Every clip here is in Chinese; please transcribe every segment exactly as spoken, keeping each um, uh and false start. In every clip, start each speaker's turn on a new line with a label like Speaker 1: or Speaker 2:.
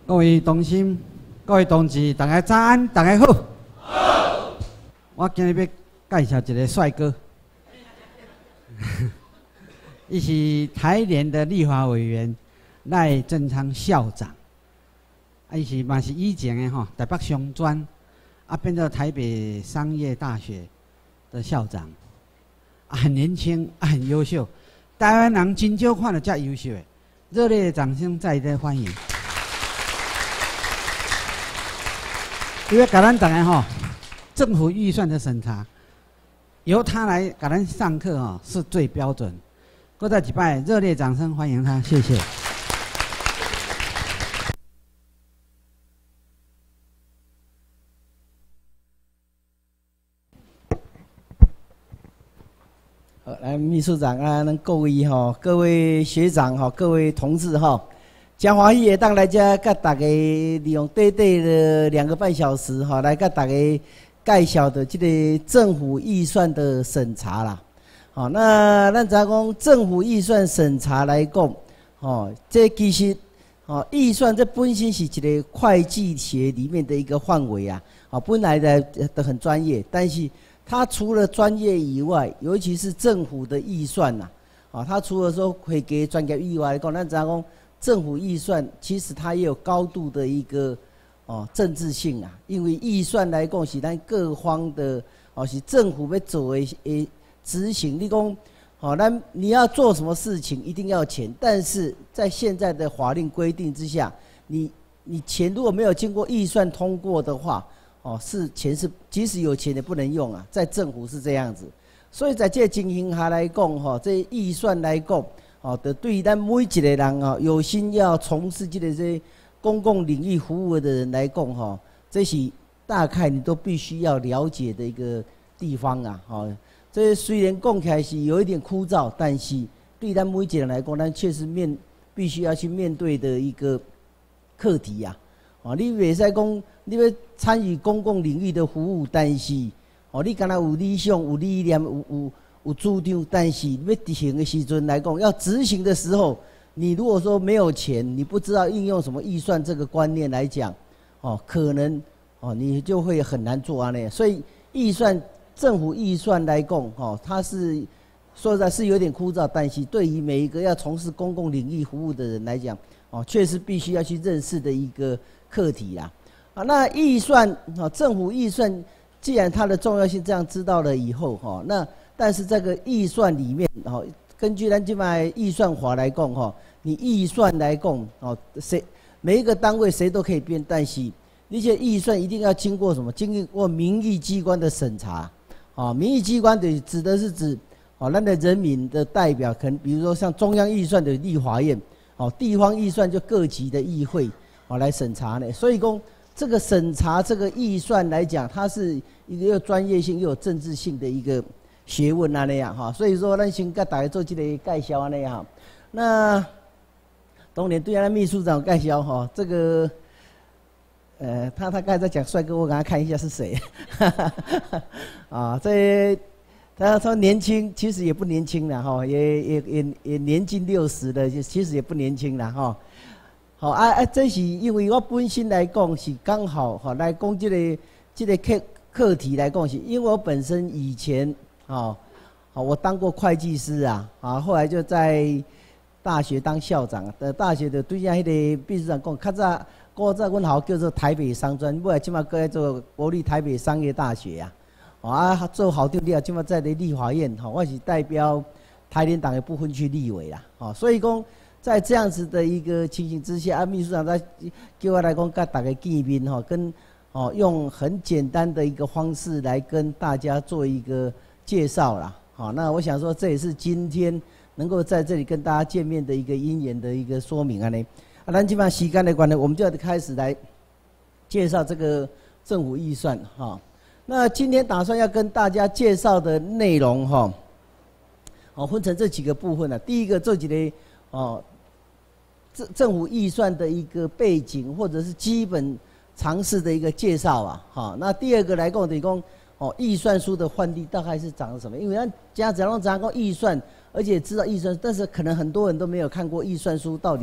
Speaker 1: 各位同心，各位同志，大家早安，大家好。好。我今日要介绍一个帅哥，他是台联的立法委员赖正昌校长，啊，他是嘛是以前的吼台北商专，啊变到台北商业大学的校长，啊很年轻，啊很优秀，台湾人真少看到这优秀的，热烈的掌声再次欢迎。因为给咱大家吼，政府预算的审查，由他来给咱上课哦，是最标准。各在几拜，热烈掌声欢迎他，谢谢。
Speaker 2: 好，来秘书长啊，咱各位吼，各位学长哈，各位同志哈。真欢喜会当来遮，甲大家利用短短的两个半小时哈，来甲大家介绍的这个政府预算的审查啦。好，那咱知影讲政府预算审查来讲，哦，这其实哦预算这本身是一个会计学里面的一个范围啊，哦本来的都很专业，但是它除了专业以外，尤其是政府的预算呐，啊，它除了说会给专业以外来讲，咱知影讲。政府预算其实它也有高度的一个哦政治性啊，因为预算来讲是咱各方的哦是政府要做的诶执行。你讲哦，咱你要做什么事情一定要钱，但是在现在的法令规定之下，你你钱如果没有经过预算通过的话，哦是钱是即使有钱也不能用啊，在政府是这样子。所以在这情形下来讲，哈，这预算来讲。哦，的对于咱每一个人啊，有心要从事这个这公共领域服务的人来讲，哈，这是大概你都必须要了解的一个地方啊。哦，这虽然讲起来是有一点枯燥，但是对咱每一个人来讲，咱确实面必须要去面对的一个课题呀。哦，你袂使讲你要参与公共领域的服务，但是哦，你敢若有理想、有理念、有有。有主张，但是要执行的时阵来讲，要执行的时候，你如果说没有钱，你不知道应用什么预算这个观念来讲，哦，可能哦你就会很难做啊那。所以预算政府预算来讲，哦，它是说实在是有点枯燥，但是对于每一个要从事公共领域服务的人来讲，哦，确实必须要去认识的一个课题啦。啊，那预算啊，政府预算既然它的重要性这样知道了以后，哈，那但是这个预算里面，哦，根据咱这卖预算法来讲，哈，你预算来讲，哦，谁每一个单位谁都可以编，但是那些预算一定要经过什么？经过民意机关的审查，啊，民意机关的指的是指，哦，咱的人民的代表，可能比如说像中央预算的立法院，哦，地方预算就各级的议会，哦，来审查呢。所以讲这个审查这个预算来讲，它是一个又专业性又有政治性的一个学问啊那样哈，所以说咱先跟大家做这个介绍啊那样。那当年对咱秘书长介绍哈，这个呃，他他刚才在讲帅哥，我给他看一下是谁。啊，这他说年轻，其实也不年轻了哈，也也也也年近六十了，其实也不年轻了哈。好啊啊，这是因为我本身来讲是刚好哈来讲这个这个课课题来讲是，因为我本身以前。哦，好，我当过会计师啊，啊，后来就在大学当校长。的大学的对下迄个秘书长讲，较早古早阮校叫做台北商专，后来即马搁在做国立台北商业大学啊。哦啊，做校长了，即马在咧立法院，吼，我是代表台联党的不分区立委啦。哦，所以讲在这样子的一个情形之下，啊，秘书长在叫我来讲，甲大家见面吼，跟哦用很简单的一个方式来跟大家做一个介绍啦，好，那我想说这也是今天能够在这里跟大家见面的一个因缘的一个说明啊呢。啊，咱基本上时间的关系，我们就要开始来介绍这个政府预算哈。那今天打算要跟大家介绍的内容哈，哦，分成这几个部分啊。第一个这几类哦，政政府预算的一个背景或者是基本常识的一个介绍啊，哈。那第二个来讲就是讲。哦，预算书的范例大概是长什么？因为咱家长拢讲过预算，而且知道预算，但是可能很多人都没有看过预算书到底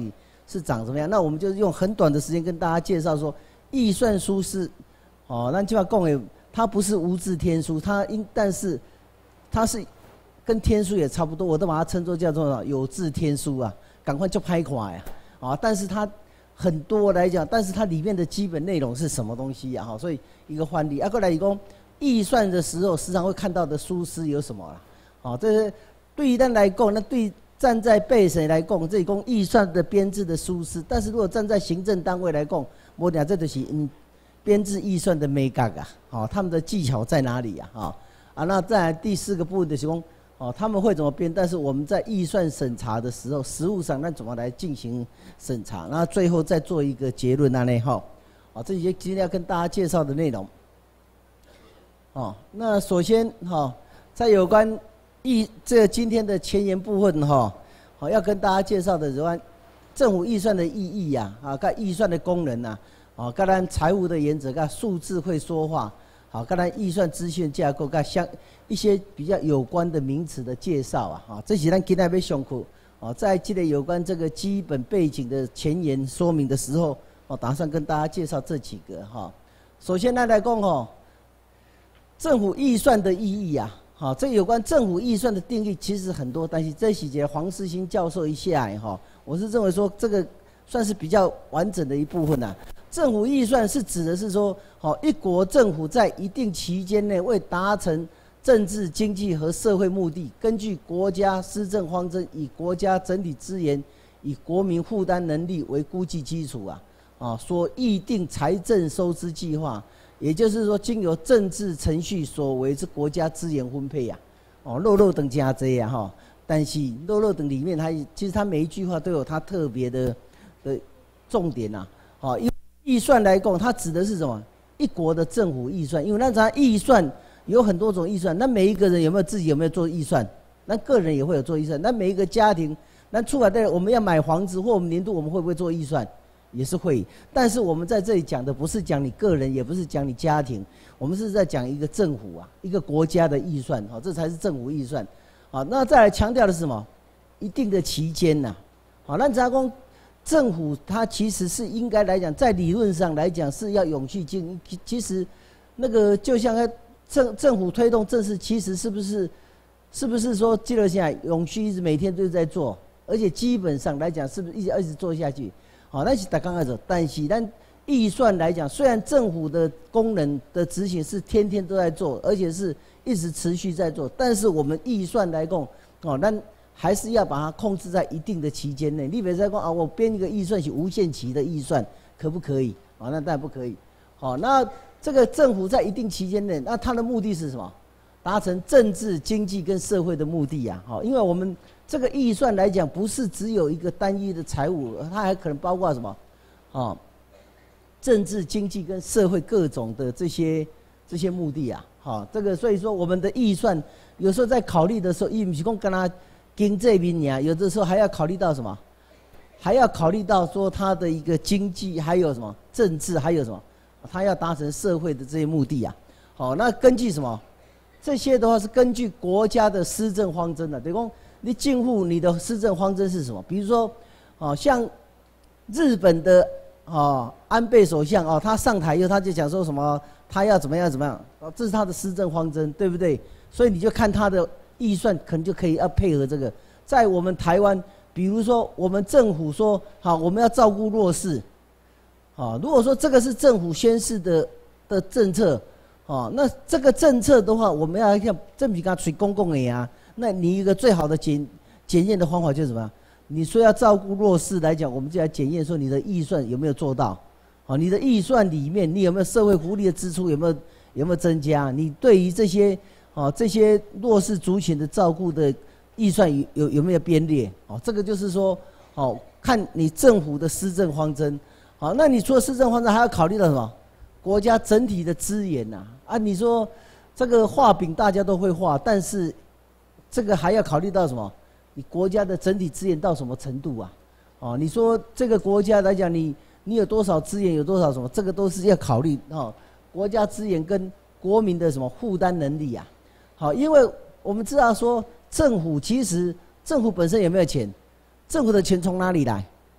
Speaker 2: 是长什么样。那我们就用很短的时间跟大家介绍说，预算书是，哦，那就要讲诶，它不是无字天书，它应但是它是跟天书也差不多，我都把它称作叫做有字天书啊，赶快就拍垮呀，啊，但是它很多来讲，但是它里面的基本内容是什么东西呀？哈，所以一个范例，啊，过来一共预算的时候，时常会看到的书诗有什么啦？啊，这是对于咱来讲，那对站在备审来讲，这一共预算的编制的书诗，但是如果站在行政单位来讲，我讲这就是嗯编制预算的美感啊，好，他们的技巧在哪里呀？啊啊，那再来第四个部分就是讲。哦，他们会怎么编？但是我们在预算审查的时候，实务上那怎么来进行审查？然后最后再做一个结论那内哈。哦，这些今天要跟大家介绍的内容。哦，那首先哈、哦，在有关预这今天的前言部分哈，好、哦、要跟大家介绍的有关政府预算的意义呀，啊，跟预算的功能呐，啊，跟咱财务的原则，跟数字会说话。好，刚才预算资讯架构，跟相一些比较有关的名词的介绍啊，哈，这是咱今天要上课哦，在这个有关这个基本背景的前言说明的时候，我打算跟大家介绍这几个哈。首先来来讲哦，政府预算的意义啊，好，这有关政府预算的定义其实很多，但是这细节黄世兴教授一下哈，我是认为说这个算是比较完整的一部分呐、啊。政府预算是指的是说，好，一国政府在一定期间内为达成政治、经济和社会目的，根据国家施政方针，以国家整体资源、以国民负担能力为估计基础啊，啊，所议定财政收支计划，也就是说，经由政治程序所为之国家资源分配啊，哦，漏漏等加这呀哈，但是漏漏等里面它其实它每一句话都有它特别的的重点呐、啊，啊，因预算来讲，它指的是什么？一国的政府预算，因为那咱预算有很多种预算，那每一个人有没有自己有没有做预算？那个人也会有做预算，那每一个家庭，那出来的我们要买房子或我们年度我们会不会做预算？也是会。但是我们在这里讲的不是讲你个人，也不是讲你家庭，我们是在讲一个政府啊，一个国家的预算，好，这才是政府预算。好，那再来强调的是什么？一定的期间呐，好，那咱讲。政府它其实是应该来讲，在理论上来讲是要永续经营。其实，那个就像政政府推动政事，其实是不是是不是说记录下来永续一直每天都在做，而且基本上来讲是不是一直一直做下去？好，那是大刚开始，但是但预算来讲，虽然政府的功能的执行是天天都在做，而且是一直持续在做，但是我们预算来讲，哦，那。还是要把它控制在一定的期间内。你比如说说啊，我编一个预算是无限期的预算，可不可以？啊，那当然不可以。好，那这个政府在一定期间内，那它的目的是什么？达成政治、经济跟社会的目的呀。好，因为我们这个预算来讲，不是只有一个单一的财务，它还可能包括什么？啊，政治、经济跟社会各种的这些这些目的啊。好，这个所以说我们的预算有时候在考虑的时候，伊不是讲跟他。经济面啊，有的时候还要考虑到什么？还要考虑到说它的一个经济，还有什么政治，还有什么？它要达成社会的这些目的啊。好，那根据什么？这些的话是根据国家的施政方针的、啊。等于说，你近乎你的施政方针是什么？比如说，哦，像日本的哦安倍首相哦，他上台以后他就讲说什么，他要怎么样怎么样，哦，这是他的施政方针，对不对？所以你就看他的。预算可能就可以要配合这个，在我们台湾，比如说我们政府说好，我们要照顾弱势，啊，如果说这个是政府宣示的的政策，啊，那这个政策的话，我们要像政府刚吹公共的呀，那你一个最好的检检验的方法就是什么？你说要照顾弱势来讲，我们就来检验说你的预算有没有做到，啊，你的预算里面你有没有社会福利的支出有没有有没有增加？你对于这些。哦，这些弱势族群的照顾的预算有有有没有编列？哦，这个就是说，哦，看你政府的施政方针。好，那你除了施政方针，还要考虑到什么？国家整体的资源呐、啊。啊，你说这个画饼大家都会画，但是这个还要考虑到什么？你国家的整体资源到什么程度啊？哦，你说这个国家来讲，你你有多少资源，有多少什么？这个都是要考虑哦，国家资源跟国民的什么负担能力啊？好，因为我们知道说，政府其实政府本身有没有钱？政府的钱从哪里来？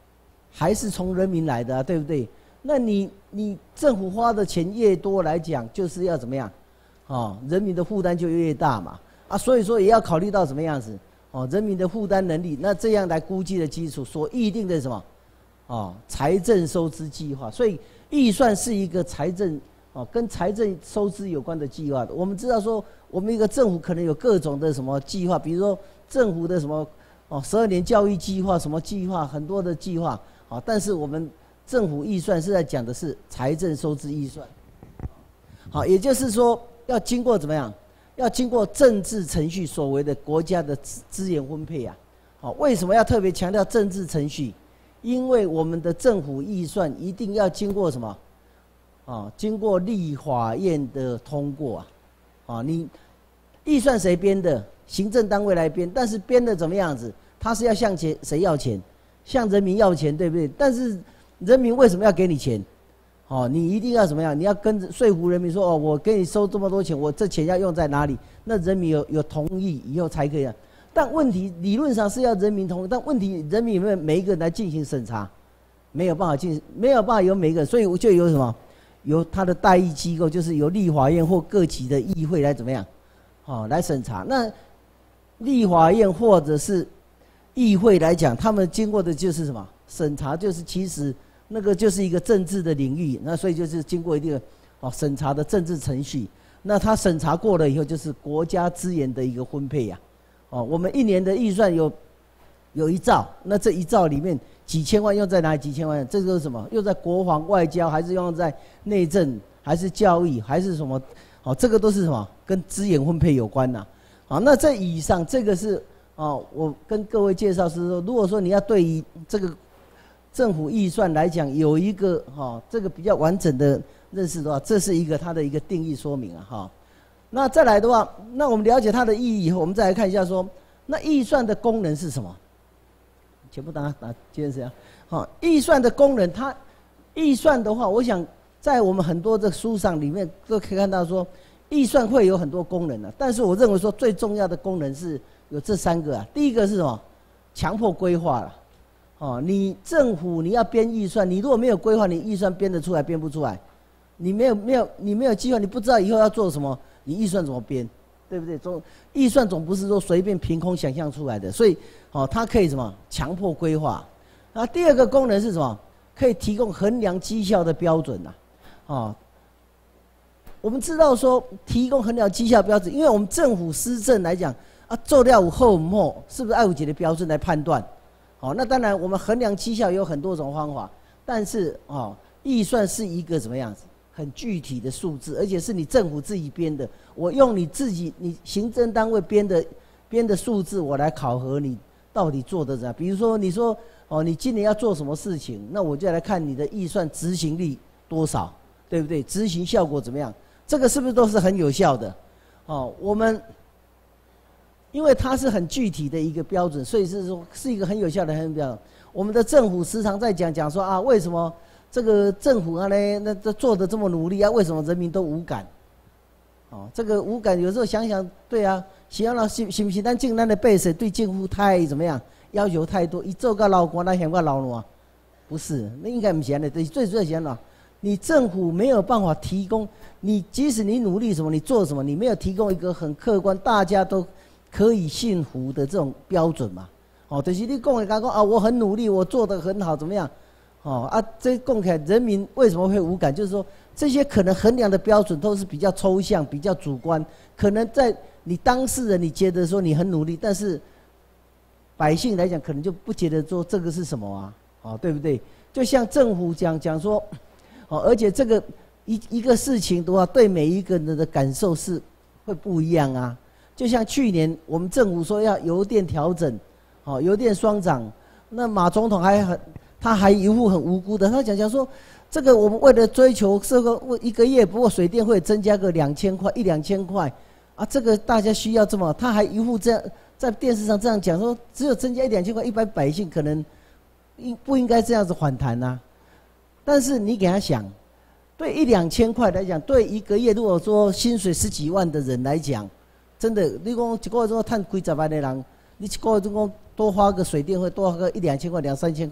Speaker 2: 还是从人民来的啊，对不对？那你你政府花的钱越多来讲，就是要怎么样？哦，人民的负担就越大嘛。啊，所以说也要考虑到什么样子？哦，人民的负担能力，那这样来估计的基础所预定的什么？哦，财政收支计划。所以预算是一个财政哦，跟财政收支有关的计划。我们知道说，我们一个政府可能有各种的什么计划，比如说政府的什么哦，十二年教育计划，什么计划，很多的计划。好，但是我们政府预算是在讲的是财政收支预算。好，也就是说要经过怎么样？要经过政治程序所谓的国家的资资源分配啊。好，为什么要特别强调政治程序？因为我们的政府预算一定要经过什么？啊，经过立法院的通过啊。啊，你预算谁编的？行政单位来编，但是编的怎么样子？他是要向钱谁要钱？向人民要钱，对不对？但是人民为什么要给你钱？哦，你一定要怎么样？你要跟着说服人民说，哦，我给你收这么多钱，我这钱要用在哪里？那人民有有同意以后才可以啊。但问题理论上是要人民同意，但问题人民有没有每一个人来进行审查？没有办法进，没有办法由每一个人，所以就有什么？由他的代议机构，就是由立法院或各级的议会来怎么样？哦，来审查。那立法院或者是议会来讲，他们经过的就是什么审查？就是其实那个就是一个政治的领域，那所以就是经过一定的哦审查的政治程序。那他审查过了以后，就是国家资源的一个分配呀、啊。哦，我们一年的预算有有一兆，那这一兆里面几千万用在哪里？几千万，这个是什么？用在国防、外交，还是用在内政，还是教育，还是什么？哦，这个都是什么？跟资源分配有关呐、啊。好，那这以上这个是哦，我跟各位介绍是说，如果说你要对于这个政府预算来讲有一个哈、哦、这个比较完整的认识的话，这是一个它的一个定义说明啊哈、哦。那再来的话，那我们了解它的意义以后，我们再来看一下说，那预算的功能是什么？全部打打今天这样，好，预算的功能，它预算的话，我想在我们很多的书上里面都可以看到说，预算会有很多功能的、啊，但是我认为说最重要的功能是有这三个啊。第一个是什么？强迫规划了。哦，你政府你要编预算，你如果没有规划，你预算编得出来编不出来？你没有没有你没有计划，你不知道以后要做什么，你预算怎么编？对不对？总预算总不是说随便凭空想象出来的，所以哦，它可以什么强迫规划。啊，第二个功能是什么？可以提供衡量绩效的标准呐、啊。哦，我们知道说提供衡量绩效标准，因为我们政府施政来讲啊，做了有后末，是不是爱五节的标准来判断？好、哦，那当然我们衡量绩效有很多种方法，但是哦，预算是一个怎么样子？很具体的数字，而且是你政府自己编的。我用你自己，你行政单位编的编的数字，我来考核你到底做的怎样。比如说，你说哦，你今年要做什么事情，那我就来看你的预算执行力多少，对不对？执行效果怎么样？这个是不是都是很有效的？哦，我们因为它是很具体的一个标准，所以是说是一个很有效的很标准。我们的政府时常在讲讲说啊，为什么？这个政府啊呢，那这做的这么努力啊，为什么人民都无感？哦，这个无感有时候想想，对啊，想了是是不是咱政咱的百姓对政府太怎么样，要求太多，一做个老官，那嫌个老奴？不是，那应该不是的。对，最主要是哪？你政府没有办法提供，你即使你努力什么，你做什么，你没有提供一个很客观、大家都可以信服的这种标准嘛？哦，就是你讲的刚讲啊，我很努力，我做得很好，怎么样？哦啊，这供起来，人民为什么会无感？就是说，这些可能衡量的标准都是比较抽象、比较主观。可能在你当事人，你觉得说你很努力，但是百姓来讲，可能就不觉得说这个是什么啊？哦，对不对？就像政府讲讲说，哦，而且这个一一个事情的话，对每一个人的感受是会不一样啊。就像去年我们政府说要油电调整，哦，油电双涨，那马总统还很。他还一副很无辜的，他讲讲说，这个我们为了追求这个一个月，不过水电会增加个两千块，一两千块，啊，这个大家需要这么，他还一副这样在电视上这样讲说，只有增加一两千块，一般百姓可能应不应该这样子反弹啊？但是你给他想，对一两千块来讲，对一个月如果说薪水十几万的人来讲，真的，你讲一个月说赚几十万的人，你一个月就讲多花个水电费，多花个一两千块、两三千块。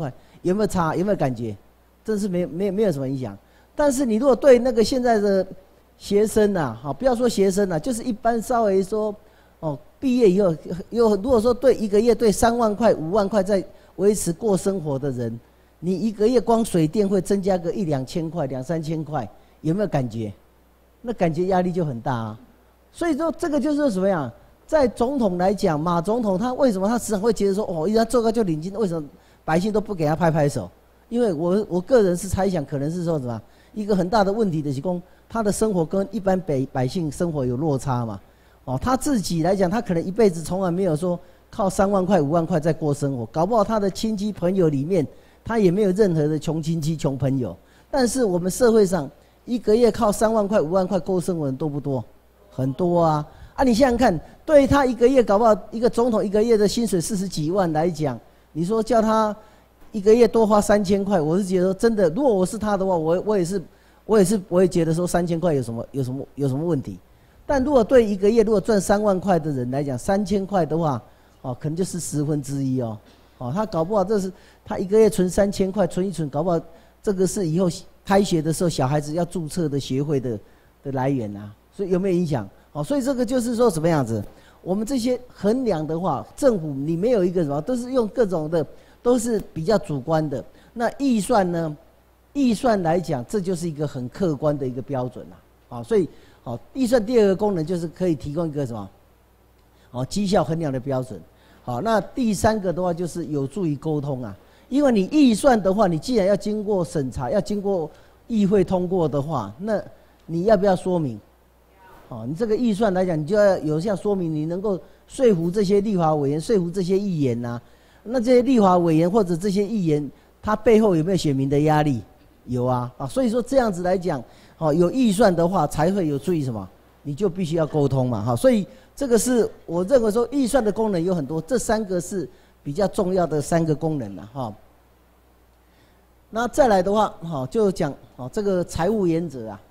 Speaker 2: 有没有差？有没有感觉？真是没没没有什么影响。但是你如果对那个现在的学生呐、啊，好，不要说学生呐、啊，就是一般稍微说，哦，毕业以后有如果说对一个月对三万块、五万块在维持过生活的人，你一个月光水电会增加个一两千块、两三千块，有没有感觉？那感觉压力就很大啊。所以说这个就是什么样？在总统来讲，马总统他为什么他时常会觉得说，哦，他做个就领金，为什么百姓都不给他拍拍手？因为我我个人是猜想，可能是说什么一个很大的问题的是说，他的生活跟一般百百姓生活有落差嘛。哦，他自己来讲，他可能一辈子从来没有说靠三万块、五万块在过生活，搞不好他的亲戚朋友里面，他也没有任何的穷亲戚、穷朋友。但是我们社会上一个月靠三万块、五万块过生活的人多不多？很多啊！啊，你想想看，对他一个月搞不好一个总统一个月的薪水四十几万来讲，你说叫他一个月多花三千块，我是觉得真的，如果我是他的话，我我也是，我也是，我也觉得说三千块有什么有什么有什么问题？但如果对一个月如果赚三万块的人来讲，三千块的话，哦，可能就是十分之一哦，哦，他搞不好这是他一个月存三千块，存一存，搞不好这个是以后开学的时候小孩子要注册的学会的的来源啊，所以有没有影响？哦，所以这个就是说什么样子？我们这些衡量的话，政府你没有一个什么，都是用各种的，都是比较主观的。那预算呢？预算来讲，这就是一个很客观的一个标准啦。啊，所以。好，预算第二个功能就是可以提供一个什么？哦，绩效衡量的标准。好，那第三个的话就是有助于沟通啊，因为你预算的话，你既然要经过审查，要经过议会通过的话，那你要不要说明？哦，你这个预算来讲，你就要有效说明，你能够说服这些立法委员，说服这些议员呐、啊。那这些立法委员或者这些议员，他背后有没有选民的压力？有啊，啊，所以说这样子来讲。好，有预算的话才会有注意什么？你就必须要沟通嘛，哈，所以这个是我认为说预算的功能有很多，这三个是比较重要的三个功能了，哈。那再来的话，好，就讲好这个财务原则啊。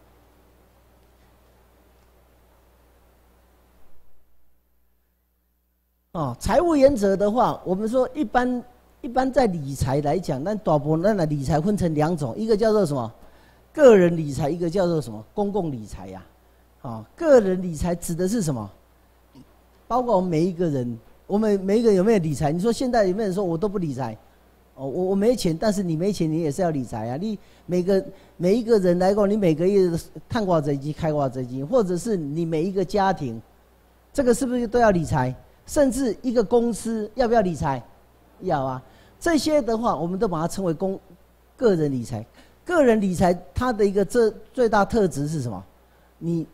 Speaker 2: 哦，财务原则的话，我们说一般一般在理财来讲，那大部分那理财分成两种，一个叫做什么？个人理财，一个叫做什么公共理财呀、啊？啊，个人理财指的是什么？包括我们每一个人，我们每一个人有没有理财？你说现在有没有人说我都不理财？哦，我我没钱，但是你没钱，你也是要理财啊。你每个每一个人来讲，你每个月探挂贼机、开挂贼机，或者是你每一个家庭，这个是不是都要理财？甚至一个公司要不要理财？要啊。这些的话，我们都把它称为公个人理财。个人理财它的一个这最大特质是什么？你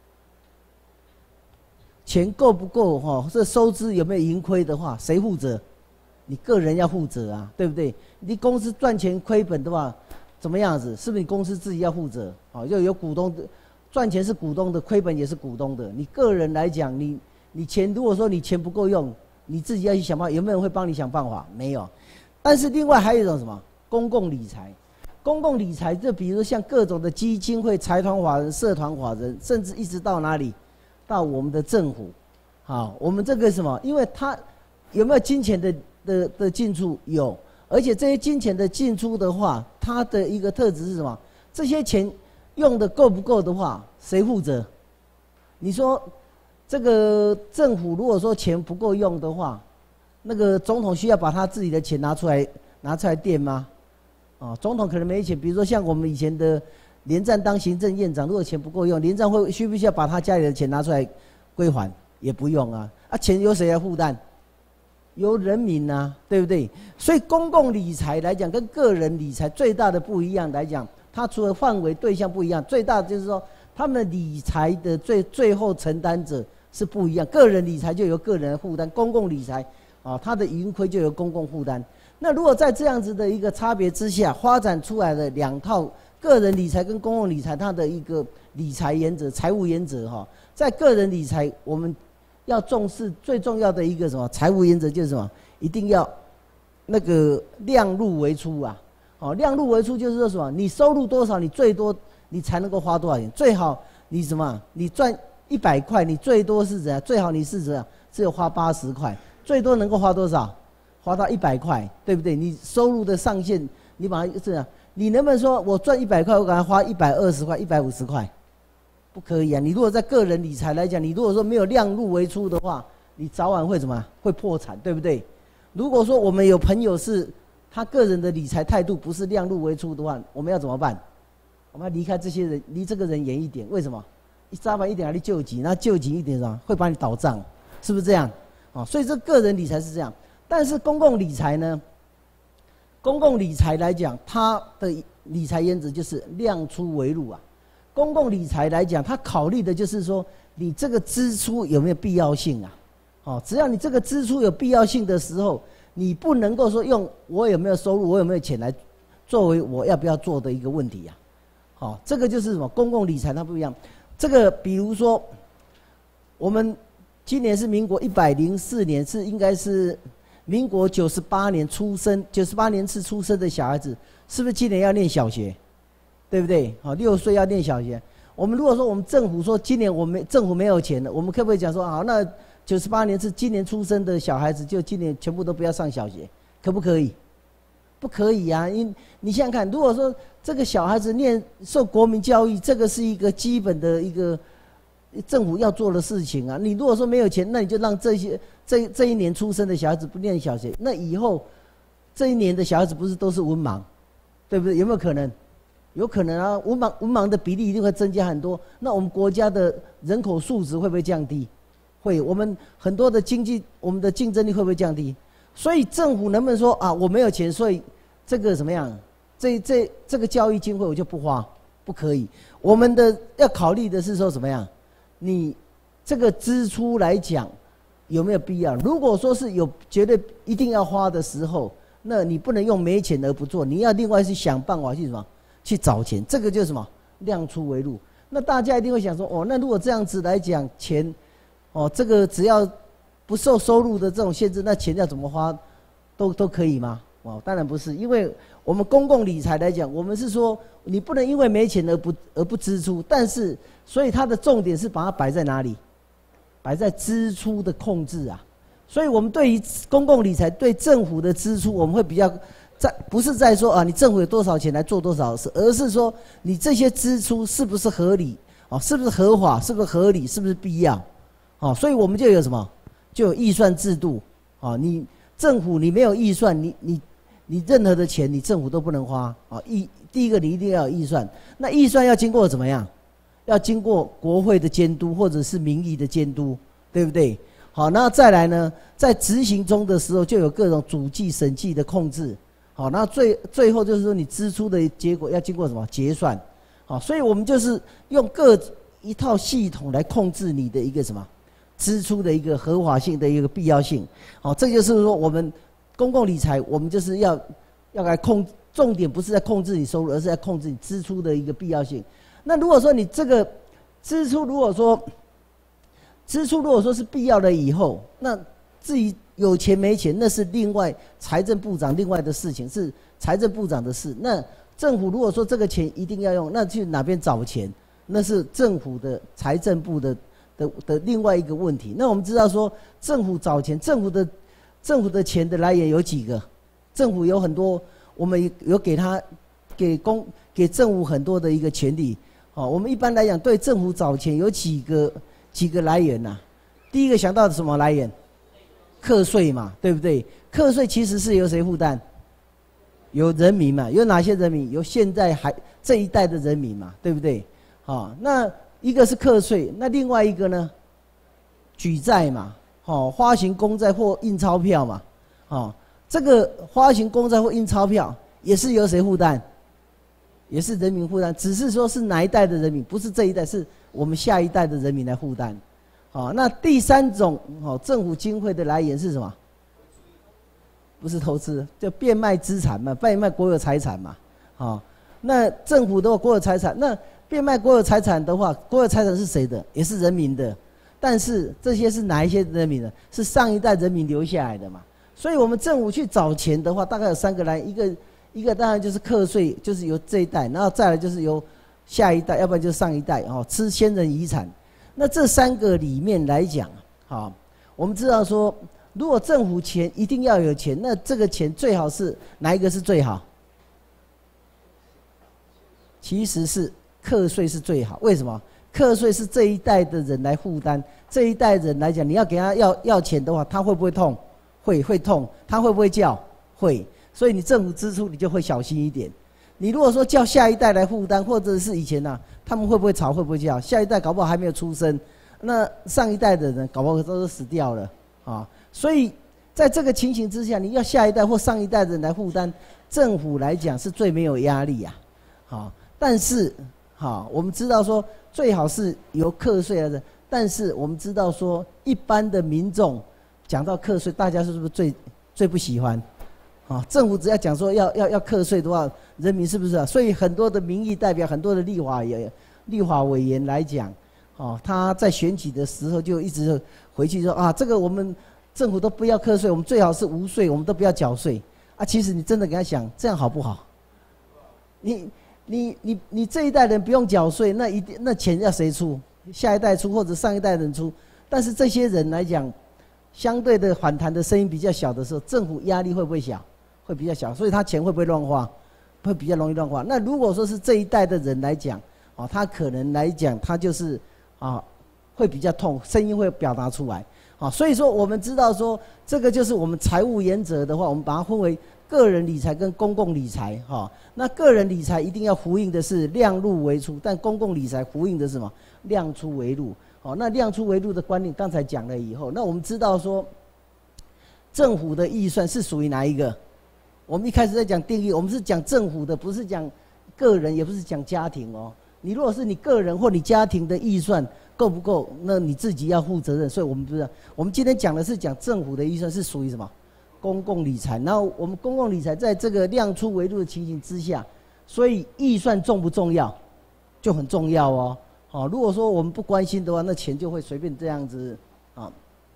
Speaker 2: 钱够不够哈？这收支有没有盈亏的话，谁负责？你个人要负责啊，对不对？你公司赚钱亏本的话，怎么样子？是不是你公司自己要负责？啊，要有股东的，赚钱是股东的，亏本也是股东的。你个人来讲，你你钱如果说你钱不够用，你自己要去想办法，有没有人会帮你想办法？没有。但是另外还有一种什么？公共理财。公共理财，就比如像各种的基金会、财团法人、社团法人，甚至一直到哪里，到我们的政府，好，我们这个什么？因为它有没有金钱的的的进出？有，而且这些金钱的进出的话，它的一个特质是什么？这些钱用的够不够的话，谁负责？你说这个政府如果说钱不够用的话，那个总统需要把他自己的钱拿出来拿出来垫吗？哦，总统可能没钱，比如说像我们以前的连战当行政院长，如果钱不够用，连战会需不需要把他家里的钱拿出来归还？也不用啊，啊，钱由谁来负担？由人民啊，对不对？所以公共理财来讲，跟个人理财最大的不一样来讲，它除了范围对象不一样，最大的就是说，他们理财的最最后承担者是不一样。个人理财就由个人来负担，公共理财啊，它的盈亏就由公共负担。那如果在这样子的一个差别之下，发展出来的两套个人理财跟公共理财，它的一个理财原则、财务原则哈，在个人理财，我们要重视最重要的一个什么财务原则就是什么？一定要那个量入为出啊！哦，量入为出就是说什么？你收入多少，你最多你才能够花多少钱？最好你什么？你赚一百块，你最多是怎样？最好你是怎样？只有花八十块，最多能够花多少？ 花到一百块，对不对？你收入的上限，你把它这样，你能不能说我赚一百块，我给他花一百二十块、一百五十块？不可以啊！你如果在个人理财来讲，你如果说没有量入为出的话，你早晚会怎么？会破产，对不对？如果说我们有朋友是他个人的理财态度不是量入为出的话，我们要怎么办？我们要离开这些人，离这个人远一点。为什么？一扎完一点，你救急，那救急一点什么？会把你倒账，是不是这样？啊，所以这个人理财是这样，但是公共理财呢？公共理财来讲，它的理财原则就是量出为入啊。公共理财来讲，它考虑的就是说，你这个支出有没有必要性啊？哦，只要你这个支出有必要性的时候，你不能够说用我有没有收入，我有没有钱来作为我要不要做的一个问题呀、啊。好、哦，这个就是什么？公共理财它不一样。这个比如说，我们今年是民国一百零四年，是应该是民国九十八年出生，九十八年次出生的小孩子，是不是今年要念小学？对不对？好，六岁要念小学。我们如果说我们政府说今年我们政府没有钱了，我们可不可以讲说好，那九十八年是今年出生的小孩子，就今年全部都不要上小学，可不可以？不可以啊！因你想想看，如果说这个小孩子念受国民教育，这个是一个基本的一个政府要做的事情啊。你如果说没有钱，那你就让这些这这一年出生的小孩子不念小学，那以后这一年的小孩子不是都是文盲，对不对？有没有可能？有可能啊，文盲文盲的比例一定会增加很多。那我们国家的人口素质会不会降低？会。我们很多的经济，我们的竞争力会不会降低？所以政府能不能说啊，我没有钱，所以这个怎么样？这这这个教育经费我就不花，不可以。我们的要考虑的是说怎么样？你这个支出来讲有没有必要？如果说是有绝对一定要花的时候，那你不能用没钱而不做，你要另外去想办法去什么？去找钱，这个就是什么？量出为入。那大家一定会想说，哦，那如果这样子来讲，钱，哦，这个只要不受收入的这种限制，那钱要怎么花，都都可以吗？哦，当然不是，因为我们公共理财来讲，我们是说，你不能因为没钱而不而不支出，但是，所以它的重点是把它摆在哪里？摆在支出的控制啊。所以我们对于公共理财，对政府的支出，我们会比较。在不是在说啊，你政府有多少钱来做多少事，而是说你这些支出是不是合理，哦，是不是合法，是不是合理，是不是必要，哦，所以我们就有什么，就有预算制度，哦，你政府你没有预算，你你你任何的钱你政府都不能花，哦，一第一个你一定要有预算，那预算要经过怎么样？要经过国会的监督或者是民意的监督，对不对？好，那再来呢，在执行中的时候就有各种主计审计的控制。好，那最最后就是说，你支出的结果要经过什么结算？好，所以我们就是用各一套系统来控制你的一个什么支出的一个合法性的一个必要性。好，这就是说我们公共理财，我们就是要要来控，重点不是在控制你收入，而是在控制你支出的一个必要性。那如果说你这个支出，如果说支出如果说是必要的以后，那至于有钱没钱，那是另外财政部长另外的事情，是财政部长的事。那政府如果说这个钱一定要用，那去哪边找钱？那是政府的财政部的的的另外一个问题。那我们知道说，政府找钱，政府的政府的钱的来源有几个？政府有很多，我们有给他给公给政府很多的一个权利。好，我们一般来讲对政府找钱有几个几个来源呐、啊？第一个想到的什么来源？课税嘛，对不对？课税其实是由谁负担？由人民嘛。有哪些人民？由现在还这一代的人民嘛，对不对？好，那一个是课税，那另外一个呢？举债嘛，好，发行公债或印钞票嘛，好，这个发行公债或印钞票也是由谁负担？也是人民负担，只是说是哪一代的人民，不是这一代，是我们下一代的人民来负担。好，那第三种哦，政府经费的来源是什么？不是投资，就变卖资产嘛，变卖国有财产嘛。好，那政府的国有财产，那变卖国有财产的话，国有财产是谁的？也是人民的。但是这些是哪一些人民的？是上一代人民留下来的嘛。所以我们政府去找钱的话，大概有三个来源，一个一个当然就是课税，就是由这一代，然后再来就是由下一代，要不然就是上一代哦，吃先人遗产。那这三个里面来讲，好，我们知道说， 如果政府钱一定要有钱，那这个钱最好是哪一个是最好？其实是课税是最好。为什么？课税是这一代的人来负担，这一代人来讲，你要给他要要钱的话，他会不会痛？会会痛。他会不会叫？会。所以你政府支出你就会小心一点。你如果说叫下一代来负担，或者是以前啊，他们会不会吵？会不会叫？下一代搞不好还没有出生，那上一代的人搞不好都是死掉了啊。所以在这个情形之下，你要下一代或上一代的人来负担，政府来讲是最没有压力啊。好，但是好，我们知道说最好是由课税来的，但是我们知道说一般的民众讲到课税，大家是不是最最不喜欢？啊，政府只要讲说要要要课税的话，人民是不是啊？所以很多的民意代表、很多的立法也立法委员来讲，哦，他在选举的时候就一直回去说啊，这个我们政府都不要课税，我们最好是无税，我们都不要缴税啊。其实你真的给他想，这样好不好？你你你你这一代人不用缴税，那一定那钱要谁出？下一代出或者上一代人出？但是这些人来讲，相对的反弹的声音比较小的时候，政府压力会不会小？会比较小，所以他钱会不会乱花？会比较容易乱花。那如果说是这一代的人来讲，哦，他可能来讲，他就是啊，会比较痛，声音会表达出来。啊，所以说我们知道说，这个就是我们财务原则的话，我们把它分为个人理财跟公共理财。哈，那个人理财一定要呼应的是量入为出，但公共理财呼应的是什么？量出为入。哦，那量出为入的观念刚才讲了以后，那我们知道说，政府的预算是属于哪一个？我们一开始在讲定义，我们是讲政府的，不是讲个人，也不是讲家庭哦。你如果是你个人或你家庭的预算够不够，那你自己要负责任。所以我们不是，我们今天讲的是讲政府的预算是属于什么？公共理财。然后我们公共理财在这个量出为入的情形之下，所以预算重不重要？就很重要哦。好，如果说我们不关心的话，那钱就会随便这样子啊。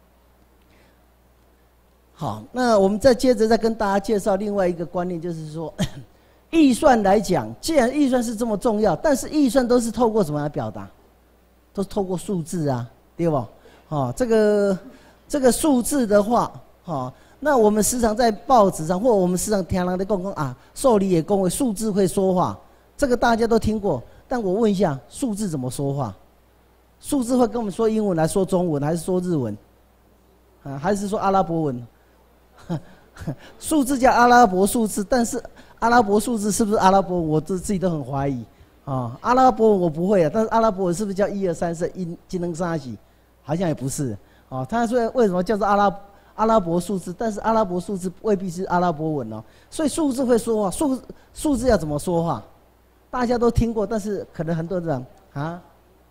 Speaker 2: 好，那我们再接着再跟大家介绍另外一个观念，就是说，预算来讲，既然预算是这么重要，但是预算都是透过什么来表达？都是透过数字啊，对不？哦，这个这个数字的话，哦，那我们时常在报纸上，或我们时常听人在讲讲啊，受理也恭维数字会说话，这个大家都听过。但我问一下，数字怎么说话？数字会跟我们说英文，来说中文，还是说日文？啊，还是说阿拉伯文？数字叫阿拉伯数字，但是阿拉伯数字是不是阿拉伯文？我自自己都很怀疑啊。阿拉伯文我不会啊，但是阿拉伯文是不是叫一二三四一金能沙喜？好像也不是啊。他说为什么叫做阿拉阿拉伯数字？但是阿拉伯数字未必是阿拉伯文哦。所以数字会说话，数数字要怎么说话？大家都听过，但是可能很多人啊。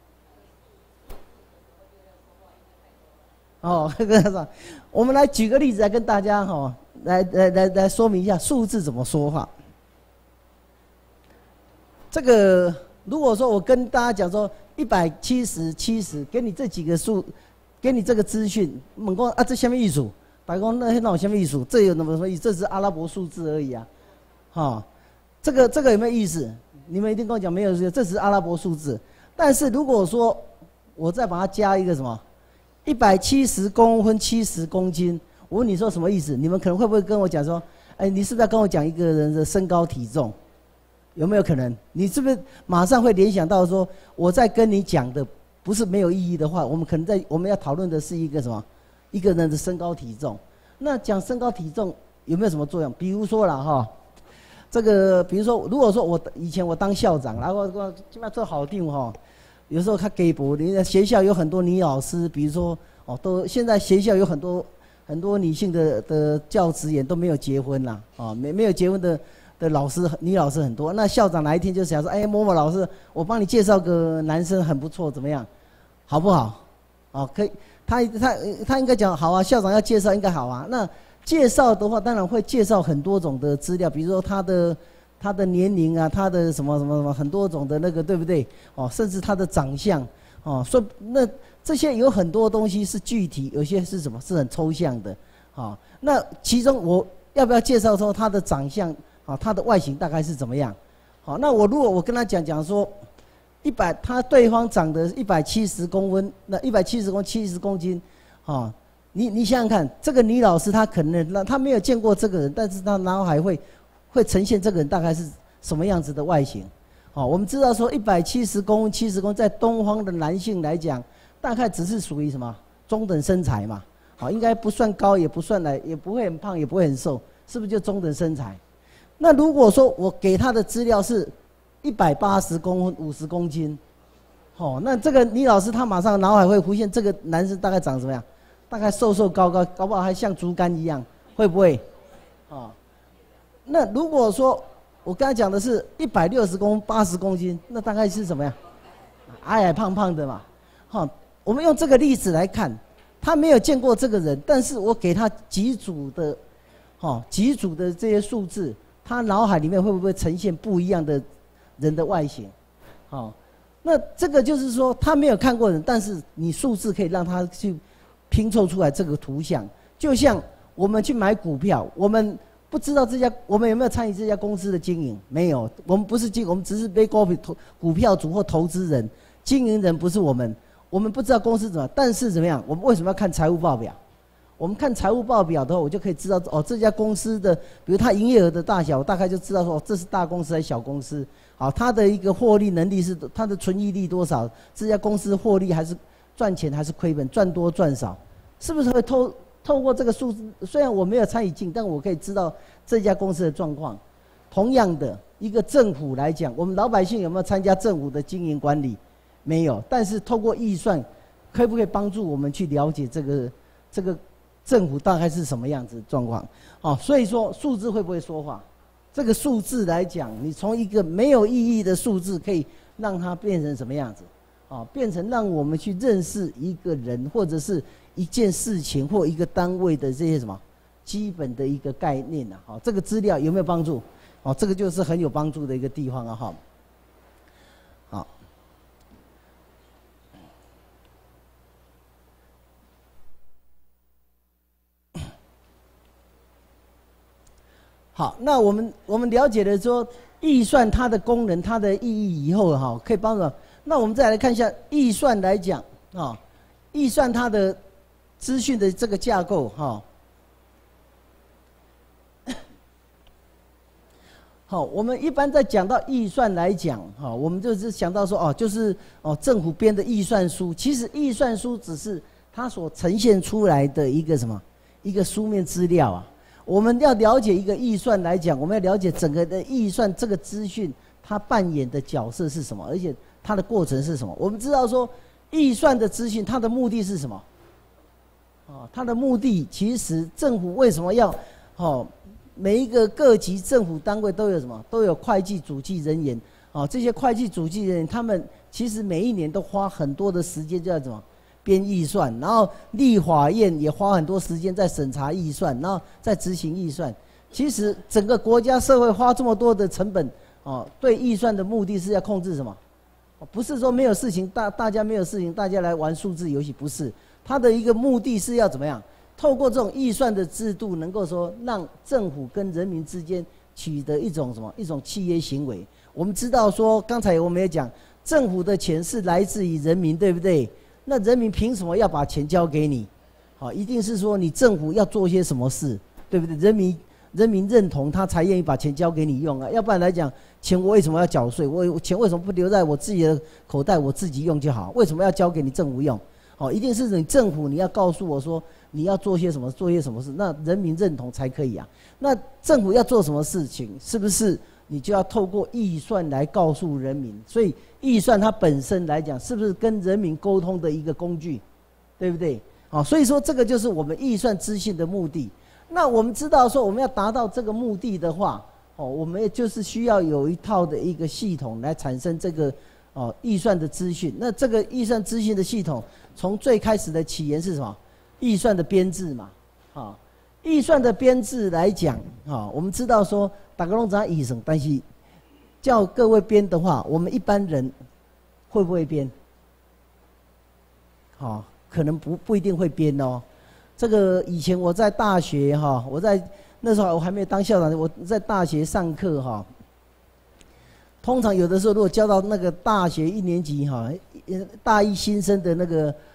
Speaker 2: 哦，我们来举个例子来跟大家哈、哦，来来来来说明一下数字怎么说话。这个如果说我跟大家讲说一百七十七十，给你这几个数，给你这个资讯，问讲啊这什么意思？大家讲那那有什么意思？这有那么什么意思？这是阿拉伯数字而已啊，哈、哦，这个这个有没有意思？你们一定跟我讲没有意思，这只是阿拉伯数字。但是如果说我再把它加一个什么？一百七十公分，七十公斤。我问你说什么意思？你们可能会不会跟我讲说，哎，你是不是要跟我讲一个人的身高体重？有没有可能？你是不是马上会联想到说，我在跟你讲的不是没有意义的话？我们可能在我们要讨论的是一个什么？一个人的身高体重。那讲身高体重有没有什么作用？比如说啦哈，这个比如说，如果说我以前我当校长，然后我起码做好定哈。有时候他给补，你学校有很多女老师，比如说哦，都现在学校有很多很多女性的的教职员都没有结婚啦，啊、哦，没没有结婚的的老师女老师很多。那校长哪一天就想说，哎，某某老师，我帮你介绍个男生很不错，怎么样，好不好？哦，可以，他他他应该讲好啊，校长要介绍应该好啊。那介绍的话，当然会介绍很多种的资料，比如说他的。他的年龄啊，他的什么什么什么很多种的那个，对不对？哦，甚至他的长相，哦，说那这些有很多东西是具体，有些是什么是很抽象的，啊、哦，那其中我要不要介绍说他的长相啊、哦，他的外形大概是怎么样？好、哦，那我如果我跟他讲讲说，一百他对方长得一百七十公分，那一百七十公七十公斤，啊、哦， 你你想想看，这个女老师她可能她没有见过这个人，但是她脑海会会呈现这个人大概是什么样子的外形。哦，我们知道说一百七十公七十公，在东方的男性来讲，大概只是属于什么中等身材嘛。好，应该不算高，也不算矮，也不会很胖，也不会很瘦，是不是就中等身材？那如果说我给他的资料是一百八十公五十公斤，哦，那这个李老师他马上脑海会浮现这个男生大概长什么样？大概瘦瘦高高，搞不好还像竹竿一样，会不会？哦，那如果说我刚才讲的是一百六十公八十公斤，那大概是什么样？矮矮胖胖的嘛。好，哦，我们用这个例子来看，他没有见过这个人，但是我给他几组的，哦，几组的这些数字。他脑海里面会不会呈现不一样的人的外形？好，那这个就是说他没有看过人，但是你数字可以让他去拼凑出来这个图像。就像我们去买股票，我们不知道这家我们有没有参与这家公司的经营？没有，我们不是经，我们只是被股票股票主或投资人，经营人不是我们，我们不知道公司怎么，但是怎么样？我们为什么要看财务报表？我们看财务报表的话，我就可以知道哦，这家公司的，比如它营业额的大小，我大概就知道说，哦，这是大公司还是小公司。好，它的一个获利能力是它的存益率多少？这家公司获利还是赚钱还是亏本？赚多赚少？是不是会透透过这个数字？虽然我没有参与进，但我可以知道这家公司的状况。同样的，一个政府来讲，我们老百姓有没有参加政府的经营管理？没有。但是透过预算，可不可以帮助我们去了解这个这个？政府大概是什么样子的状况？哦，所以说数字会不会说话？这个数字来讲，你从一个没有意义的数字，可以让它变成什么样子？哦，变成让我们去认识一个人或者是一件事情或一个单位的这些什么基本的一个概念啊。好，这个资料有没有帮助？哦，这个就是很有帮助的一个地方啊。哈。好。好，那我们我们了解了说预算它的功能、它的意义以后，哈，可以帮助。那我们再来看一下预算来讲啊，预算它的资讯的这个架构，哈。好，我们一般在讲到预算来讲，哈，我们就是想到说，哦，就是哦，政府编的预算书。其实预算书只是它所呈现出来的一个什么，一个书面资料啊。我们要了解一个预算来讲，我们要了解整个的预算这个资讯，它扮演的角色是什么，而且它的过程是什么。我们知道说，预算的资讯，它的目的是什么？哦，它的目的其实政府为什么要哦，每一个各级政府单位都有什么？都有会计主计人员。哦，这些会计主计人员，他们其实每一年都花很多的时间，叫什么？编预算，然后立法院也花很多时间在审查预算，然后在执行预算。其实整个国家社会花这么多的成本，哦，对预算的目的是要控制什么？不是说没有事情，大大家没有事情，大家来玩数字游戏，不是。它的一个目的是要怎么样？透过这种预算的制度，能够说让政府跟人民之间取得一种什么？一种契约行为。我们知道说，刚才我们也讲，政府的钱是来自于人民，对不对？那人民凭什么要把钱交给你？好，一定是说你政府要做些什么事，对不对？人民人民认同他才愿意把钱交给你用啊，要不然来讲，钱我为什么要缴税？我钱为什么不留在我自己的口袋，我自己用就好？为什么要交给你政府用？好，一定是你政府你要告诉我说你要做些什么，做些什么事，那人民认同才可以啊。那政府要做什么事情，是不是你就要透过预算来告诉人民？所以预算它本身来讲，是不是跟人民沟通的一个工具，对不对？好，所以说这个就是我们预算资讯的目的。那我们知道说，我们要达到这个目的的话，哦，我们也就是需要有一套的一个系统来产生这个哦预算的资讯。那这个预算资讯的系统，从最开始的起源是什么？预算的编制嘛，啊，预算的编制来讲，啊，我们知道说，大家都知道预算，但是叫各位编的话，我们一般人会不会编？好，可能不不一定会编哦。这个以前我在大学哈，我在那时候我还没有当校长，我在大学上课哈。通常有的时候，如果教到那个大学一年级哈，大一新生的那个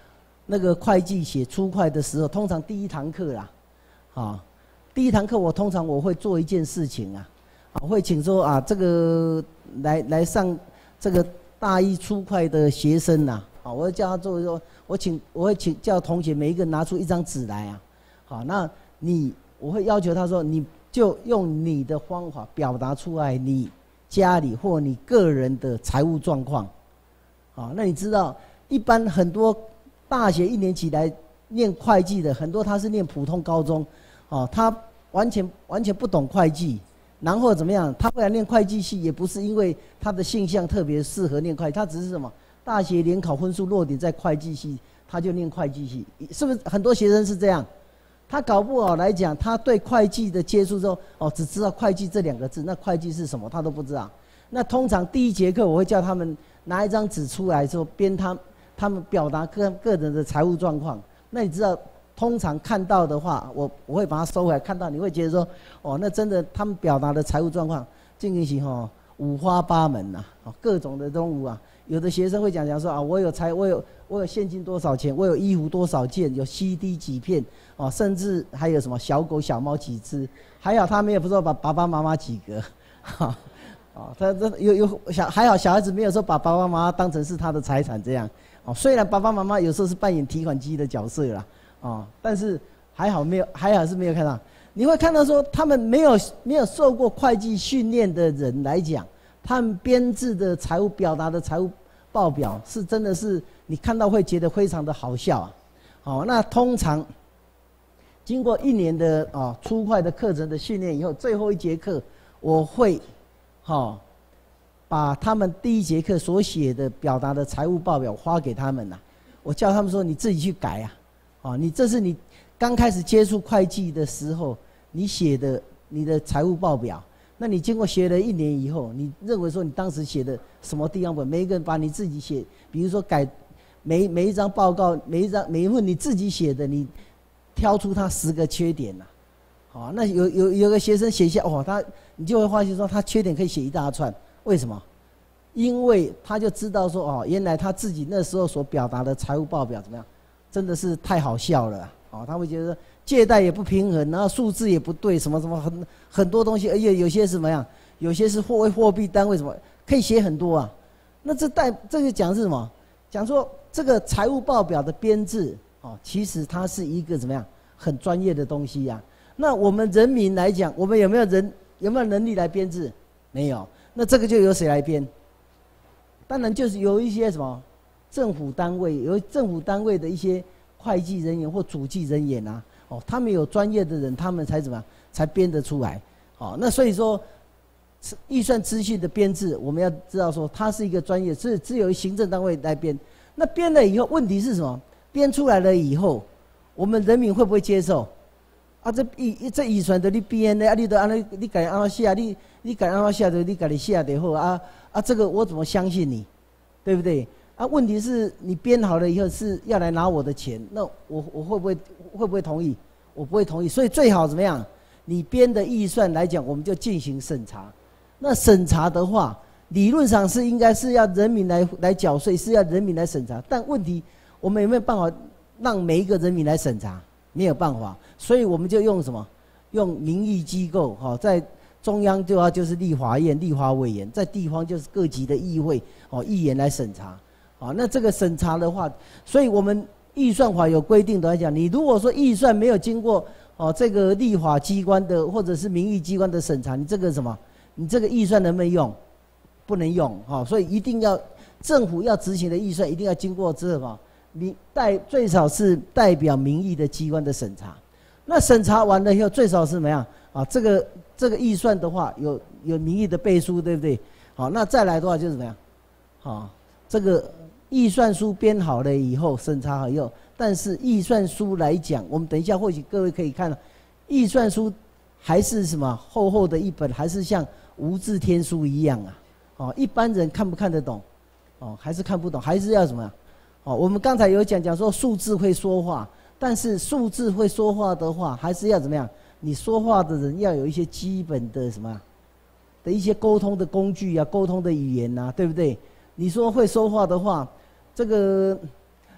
Speaker 2: 那个会计写初会的时候，通常第一堂课啦，啊，第一堂课我通常我会做一件事情啊，啊，会请说啊，这个来来上这个大一初会的学生呐，啊，我会叫他做说，我请我会请叫同学每一个拿出一张纸来啊，好，那你我会要求他说，你就用你的方法表达出来你家里或你个人的财务状况，啊，那你知道一般很多大学一年级来念会计的，很多他是念普通高中，哦，他完全完全不懂会计，然后怎么样？他会来念会计系，也不是因为他的性向特别适合念会计，他只是什么？大学联考分数落点在会计系，他就念会计系，是不是？很多学生是这样，他搞不好来讲，他对会计的接触之后，哦，只知道会计这两个字，那会计是什么他都不知道。那通常第一节课我会叫他们拿一张纸出来之后，编他他们表达个个人的财务状况。那你知道，通常看到的话，我我会把它收回来，看到你会觉得说，哦，那真的他们表达的财务状况，这个是吼五花八门呐，哦，各种的都有啊。有的学生会讲讲说啊，我有财，我有我有现金多少钱，我有衣服多少件，有 C D 几片，哦，甚至还有什么小狗小猫几只，还好他没有不说把爸爸妈妈几个，哈，哦，他这有有小还好小孩子没有说把爸爸妈妈当成是他的财产这样，哦，虽然爸爸妈妈有时候是扮演提款机的角色啦，哦，但是还好没有还好是没有看到，你会看到说他们没有没有受过会计训练的人来讲。他们编制的财务表达的财务报表是真的是你看到会觉得非常的好笑啊！好，那通常经过一年的啊初会的课程的训练以后，最后一节课我会好把他们第一节课所写的表达的财务报表发给他们呐、啊，我叫他们说你自己去改啊！啊，你这是你刚开始接触会计的时候你写的你的财务报表。那你经过学了一年以后，你认为说你当时写的什么地方不？每一个人把你自己写，比如说改每每一张报告，每一张每一份你自己写的，你挑出他十个缺点呐、啊。好，那有有有个学生写下哦，他你就会发现说他缺点可以写一大串，为什么？因为他就知道说哦，原来他自己那时候所表达的财务报表怎么样，真的是太好笑了、啊。哦，他会觉得借贷也不平衡，然后数字也不对，什么什么很很多东西，而且有些是什么样，有些是货货币单位什么，可以写很多啊。那这代这个讲是什么？讲说这个财务报表的编制哦，其实它是一个怎么样很专业的东西呀、啊。那我们人民来讲，我们有没有人有没有能力来编制？没有。那这个就由谁来编？当然就是有一些什么政府单位，有政府单位的一些。会计人员或主计人员啊，哦，他们有专业的人，他们才怎么样才编得出来，哦，那所以说，预算资讯的编制，我们要知道说，它是一个专业，是只有行政单位来编。那编了以后，问题是什么？编出来了以后，我们人民会不会接受？啊，这预这预算的你编的啊，你都按你你改按照写，你你改按照写的，你改你写的好啊啊，这个我怎么相信你？对不对？啊，问题是你编好了以后是要来拿我的钱，那我我会不会会不会同意？我不会同意，所以最好怎么样？你编的预算来讲，我们就进行审查。那审查的话，理论上是应该是要人民来来缴税，是要人民来审查。但问题，我们有没有办法让每一个人民来审查？没有办法，所以我们就用什么？用民意机构，哈，在中央的话就是立法院、立法委员，在地方就是各级的议会、哦议员来审查。啊，那这个审查的话，所以我们预算法有规定的来讲，你如果说预算没有经过哦这个立法机关的或者是民意机关的审查，你这个什么，你这个预算能不能用？不能用，哈，所以一定要政府要执行的预算一定要经过这什么，你代最少是代表民意的机关的审查。那审查完了以后，最少是怎么样啊？这个这个预算的话，有有民意的背书，对不对？好，那再来的话就是怎么样？好，这个。预算书编好了以后，审查好以后，但是预算书来讲，我们等一下或许各位可以看到，预算书还是什么厚厚的一本，还是像无字天书一样啊？哦，一般人看不看得懂？哦，还是看不懂，还是要什么？哦，我们刚才有讲讲说数字会说话，但是数字会说话的话，还是要怎么样？你说话的人要有一些基本的什么的一些沟通的工具啊，沟通的语言啊，对不对？你说会说话的话。这个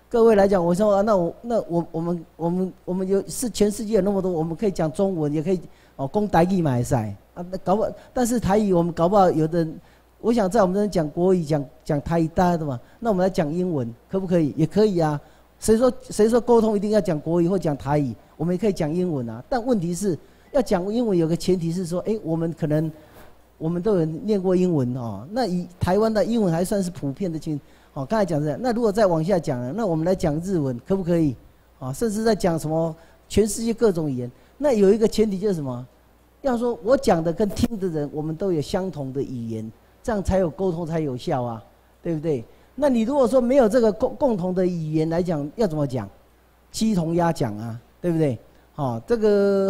Speaker 2: 各位来讲，我说啊，那我那我我们我们我们有是全世界有那么多，我们可以讲中文，也可以哦，讲台语嘛也使啊，那搞不好，但是台语我们搞不好有的人，我想在我们这边讲国语，讲讲台语大家的嘛，那我们来讲英文，可不可以？也可以啊。谁说谁说沟通一定要讲国语或讲台语？我们也可以讲英文啊。但问题是要讲英文，有个前提是说，哎，我们可能我们都有念过英文哦。那以台湾的英文还算是普遍的情。哦，刚才讲的，那如果再往下讲，那我们来讲日文，可不可以？啊，甚至在讲什么全世界各种语言，那有一个前提就是什么？要说我讲的跟听的人，我们都有相同的语言，这样才有沟通才有效啊，对不对？那你如果说没有这个共共同的语言来讲，要怎么讲？鸡同鸭讲啊，对不对？哦，这个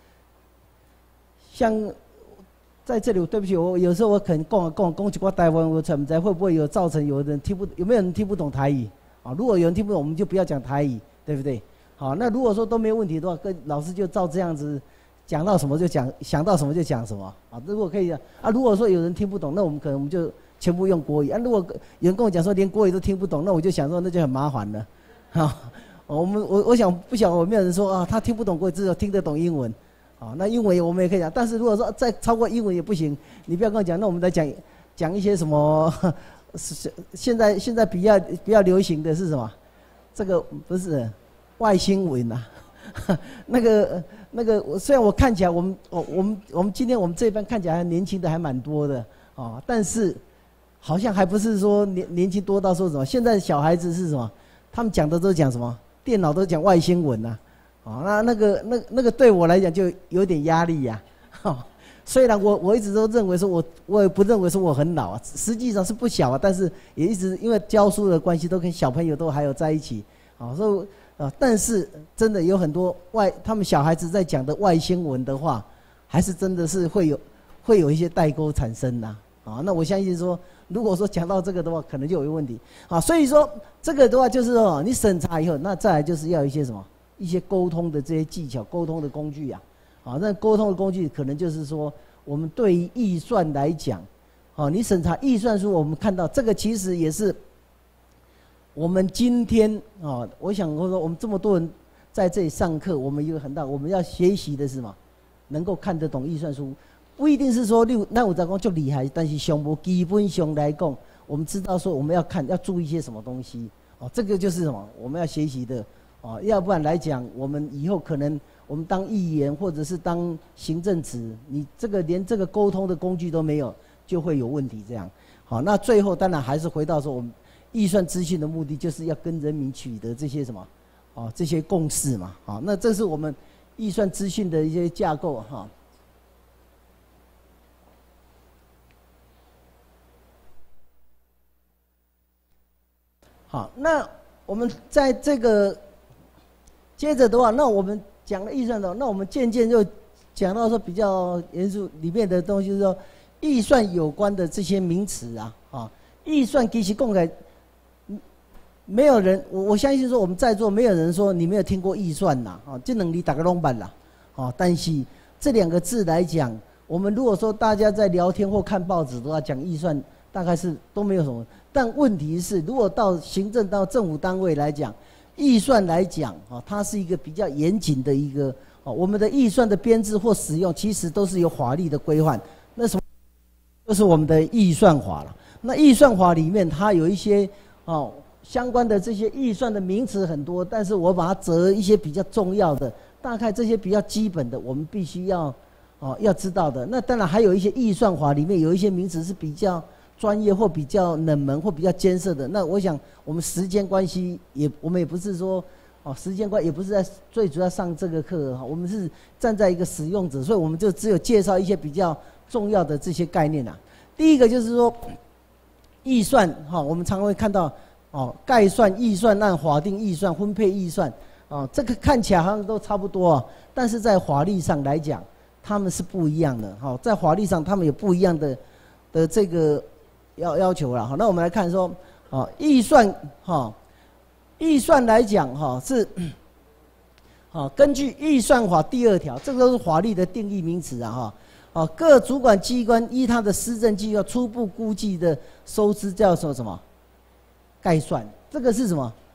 Speaker 2: 像。在这里，对不起，我有时候我可能讲讲讲几句台湾，我才不知会不会有造成有人听不，有没有人听不懂台语啊？如果有人听不懂，我们就不要讲台语，对不对？好，那如果说都没有问题的话，跟老师就照这样子讲到什么就讲，想到什么就讲什么啊。如果可以啊，如果说有人听不懂，那我们可能我们就全部用国语啊。如果有人跟我讲说连国语都听不懂，那我就想说那就很麻烦了，啊。我们我我想不想我没有人说啊，他听不懂国语，只有听得懂英文。哦，那英文我们也可以讲，但是如果说再超过英文也不行，你不要跟我讲，那我们再讲讲一些什么？是现在现在比较比较流行的是什么？这个不是外星文啊，那个那个，虽然我看起来我们我我们我们今天我们这一班看起来年轻的还蛮多的哦，但是好像还不是说年年轻多到说什么？现在小孩子是什么？他们讲的都讲什么？电脑都讲外星文啊。哦，那那个那那个对我来讲就有点压力呀、啊。哦，虽然我我一直都认为说我我也不认为说我很老啊，实际上是不小啊，但是也一直因为教书的关系，都跟小朋友都还有在一起。啊、哦，所以啊，但是真的有很多外他们小孩子在讲的外星文的话，还是真的是会有会有一些代沟产生呐。啊、哦，那我相信说，如果说讲到这个的话，可能就有问题。啊、哦，所以说这个的话就是说，你审查以后，那再来就是要一些什么？一些沟通的这些技巧，沟通的工具啊，啊，那沟通的工具可能就是说，我们对于预算来讲，啊，你审查预算书，我们看到这个其实也是我们今天啊，我想说，我们这么多人在这里上课，我们一个很大，我们要学习的是什么？能够看得懂预算书，不一定是说六那我在讲就厉害，但是上无基本上来讲，我们知道说我们要看要注意一些什么东西，哦，这个就是什么？我们要学习的。哦，要不然来讲，我们以后可能我们当议员或者是当行政职，你这个连这个沟通的工具都没有，就会有问题。这样，好，那最后当然还是回到说，我们预算资讯的目的就是要跟人民取得这些什么，哦，这些共识嘛。好，那这是我们预算资讯的一些架构哈。好，那我们在这个。接着的话，那我们讲了预算的，那我们渐渐就讲到说比较严肃里面的东西，就是说预算有关的这些名词啊，啊，预算其实公开，没有人，我我相信说我们在座没有人说你没有听过预算呐，啊，这能力大概拢办啦，啊，但是这两个字来讲，我们如果说大家在聊天或看报纸的话，讲预算大概是都没有什么，但问题是，如果到行政到政府单位来讲。预算来讲，啊，它是一个比较严谨的一个，啊，我们的预算的编制或使用，其实都是有法律的规范。那什么，就是我们的预算法了。那预算法里面，它有一些，哦，相关的这些预算的名词很多，但是我把它择一些比较重要的，大概这些比较基本的，我们必须要，哦，要知道的。那当然还有一些预算法里面有一些名词是比较。专业或比较冷门或比较艰涩的，那我想我们时间关系也，我们也不是说，哦，时间关也不是在最主要上这个课哈，我们是站在一个使用者，所以我们就只有介绍一些比较重要的这些概念啊。第一个就是说，预算哈，我们常会看到哦，概算、预算案、法定预算、分配预算，哦，这个看起来好像都差不多啊，但是在法律上来讲，他们是不一样的哈，在法律上他们有不一样的的这个。要要求了，好，那我们来看说，啊，预算哈，预算来讲哈是，啊，根据预算法第二条，这个都是法律的定义名词啊哈，啊，各主管机关依他的施政计划初步估计的收支叫做什么？概算，这个是什么？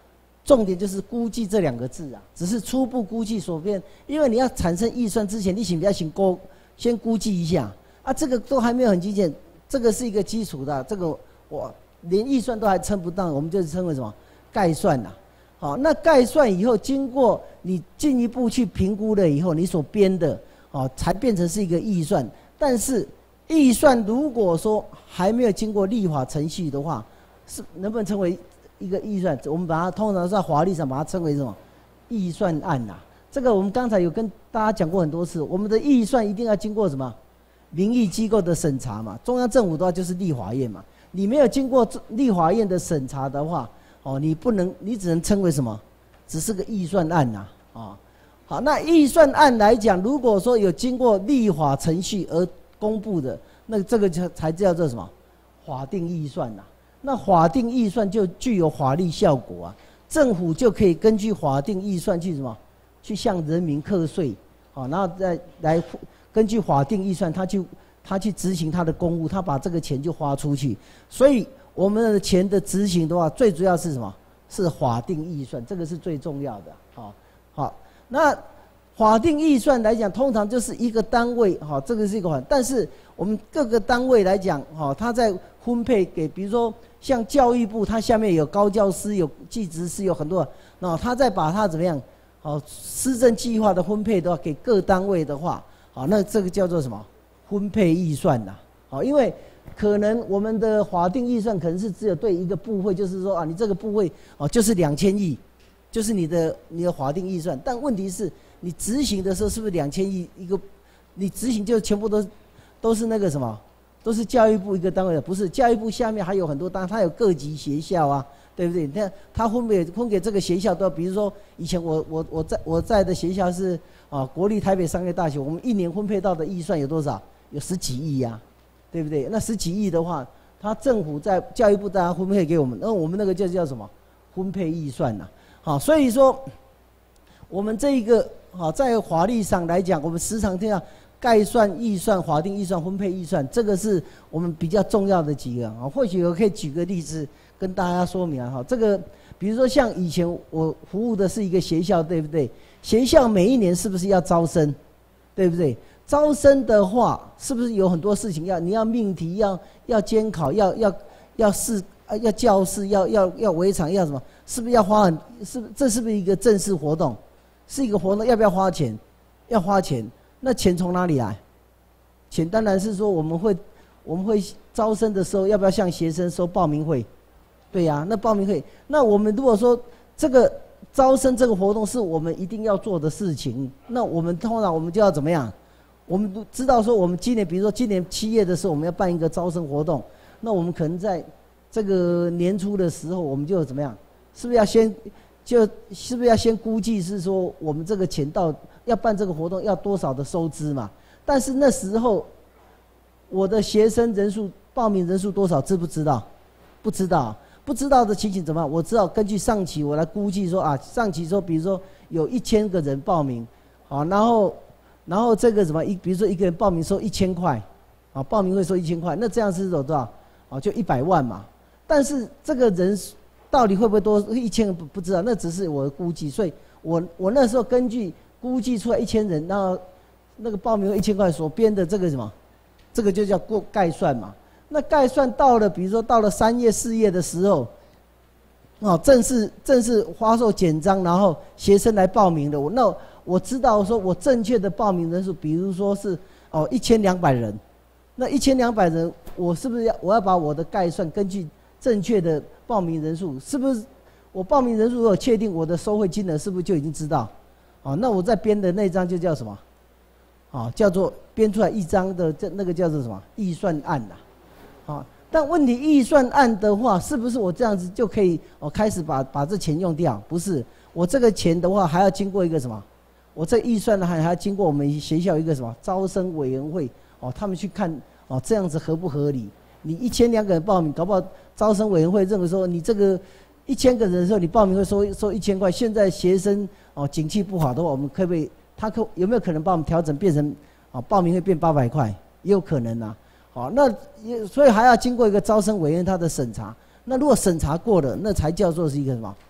Speaker 2: 重点就是估计这两个字啊，只是初步估计所变，因为你要产生预算之前，你先不要先估，先估计一下啊，这个都还没有很精简，这个是一个基础的，这个我连预算都还称不到，我们就称为什么概算呐。好，那概算以后，经过你进一步去评估了以后，你所编的哦，才变成是一个预算。但是预算如果说还没有经过立法程序的话，是能不能称为一个预算？我们把它通常在法律上把它称为什么？预算案呐、啊。这个我们刚才有跟大家讲过很多次，我们的预算一定要经过什么？民意机构的审查嘛。中央政府的话就是立法院嘛。你没有经过立法院的审查的话，哦，你不能，你只能称为什么？只是个预算案呐、啊。哦，好，那预算案来讲，如果说有经过立法程序而公布的，那这个就才叫做什么？法定预算呐、啊。那法定预算就具有法律效果啊，政府就可以根据法定预算去什么？去向人民课税，好，然后再来根据法定预算，他去他去执行他的公务，他把这个钱就花出去。所以我们的钱的执行的话，最主要是什么？是法定预算，这个是最重要的。好，好，那法定预算来讲，通常就是一个单位，好，这个是一个法，但是我们各个单位来讲，好，他在分配给，比如说像教育部，它下面有高教师、有技职师，有很多，那他再把它怎么样？好，施政计划的分配的话，给各单位的话，好，那这个叫做什么？分配预算呐。好，因为可能我们的法定预算可能是只有对一个部会，就是说啊，你这个部会哦，就是两千亿，就是你的你的法定预算。但问题是，你执行的时候是不是两千亿一个？你执行就全部都都是那个什么？都是教育部一个单位的，不是教育部下面还有很多单，它有各级学校啊。对不对？那他分给分给这个学校都，比如说以前我我我在我在的学校是啊国立台北商业大学，我们一年分配到的预算有多少？有十几亿呀、啊，对不对？那十几亿的话，他政府在教育部大家分配给我们，那我们那个就叫什么？分配预算呐、啊。好，所以说我们这一个好在法律上来讲，我们时常听到概算、预算、法定预算、分配预算，这个是我们比较重要的几个啊。或许我可以举个例子。跟大家说明啊，哈，这个比如说像以前我服务的是一个学校，对不对？学校每一年是不是要招生，对不对？招生的话，是不是有很多事情要你要命题，要要监考，要要要试啊，要教室，要要要围场，要什么？是不是要花很？是不是这是不是一个正式活动？是一个活动，要不要花钱？要花钱。那钱从哪里来？钱当然是说我们会我们会招生的时候，要不要向学生收报名费？对呀、啊，那报名费，那我们如果说这个招生这个活动是我们一定要做的事情，那我们通常我们就要怎么样？我们都知道说，我们今年比如说今年七月的时候，我们要办一个招生活动，那我们可能在这个年初的时候，我们就怎么样？是不是要先就是不是要先估计是说我们这个钱到要办这个活动要多少的收支嘛？但是那时候我的学生人数报名人数多少知不知道？不知道。不知道的情形怎么办？我知道根据上期我来估计说啊，上期说比如说有一千个人报名，好，然后然后这个什么一比如说一个人报名收一千块，啊，报名会收一千块，那这样是有多少？啊，就一百万嘛。但是这个人到底会不会多一千个不不知道，那只是我的估计。所以我我那时候根据估计出来一千人，然后那个报名会一千块所编的这个什么，这个就叫过概算嘛。那概算到了，比如说到了三月、四月的时候，哦，正式正式发售简章，然后学生来报名的，我那我知道说我正确的报名人数，比如说是哦一千两百人，那一千两百人，我是不是要我要把我的概算根据正确的报名人数，是不是我报名人数如果确定我的收费金额，是不是就已经知道？哦，那我在编的那张就叫什么？哦，叫做编出来一张的这那个叫做什么预算案呐、啊？啊，但问题预算案的话，是不是我这样子就可以哦开始把把这钱用掉？不是，我这个钱的话还要经过一个什么？我这预算呢还还要经过我们学校一个什么招生委员会哦，他们去看哦这样子合不合理？你一千两个人报名，搞不好招生委员会认为说你这个一千个人的时候，你报名会收收一千块。现在学生哦景气不好的话，我们可不可以？他可有没有可能把我们调整变成哦报名会变八百块？也有可能啊。好，那也所以还要经过一个招生委员他的审查。那如果审查过了，那才叫做是一个什么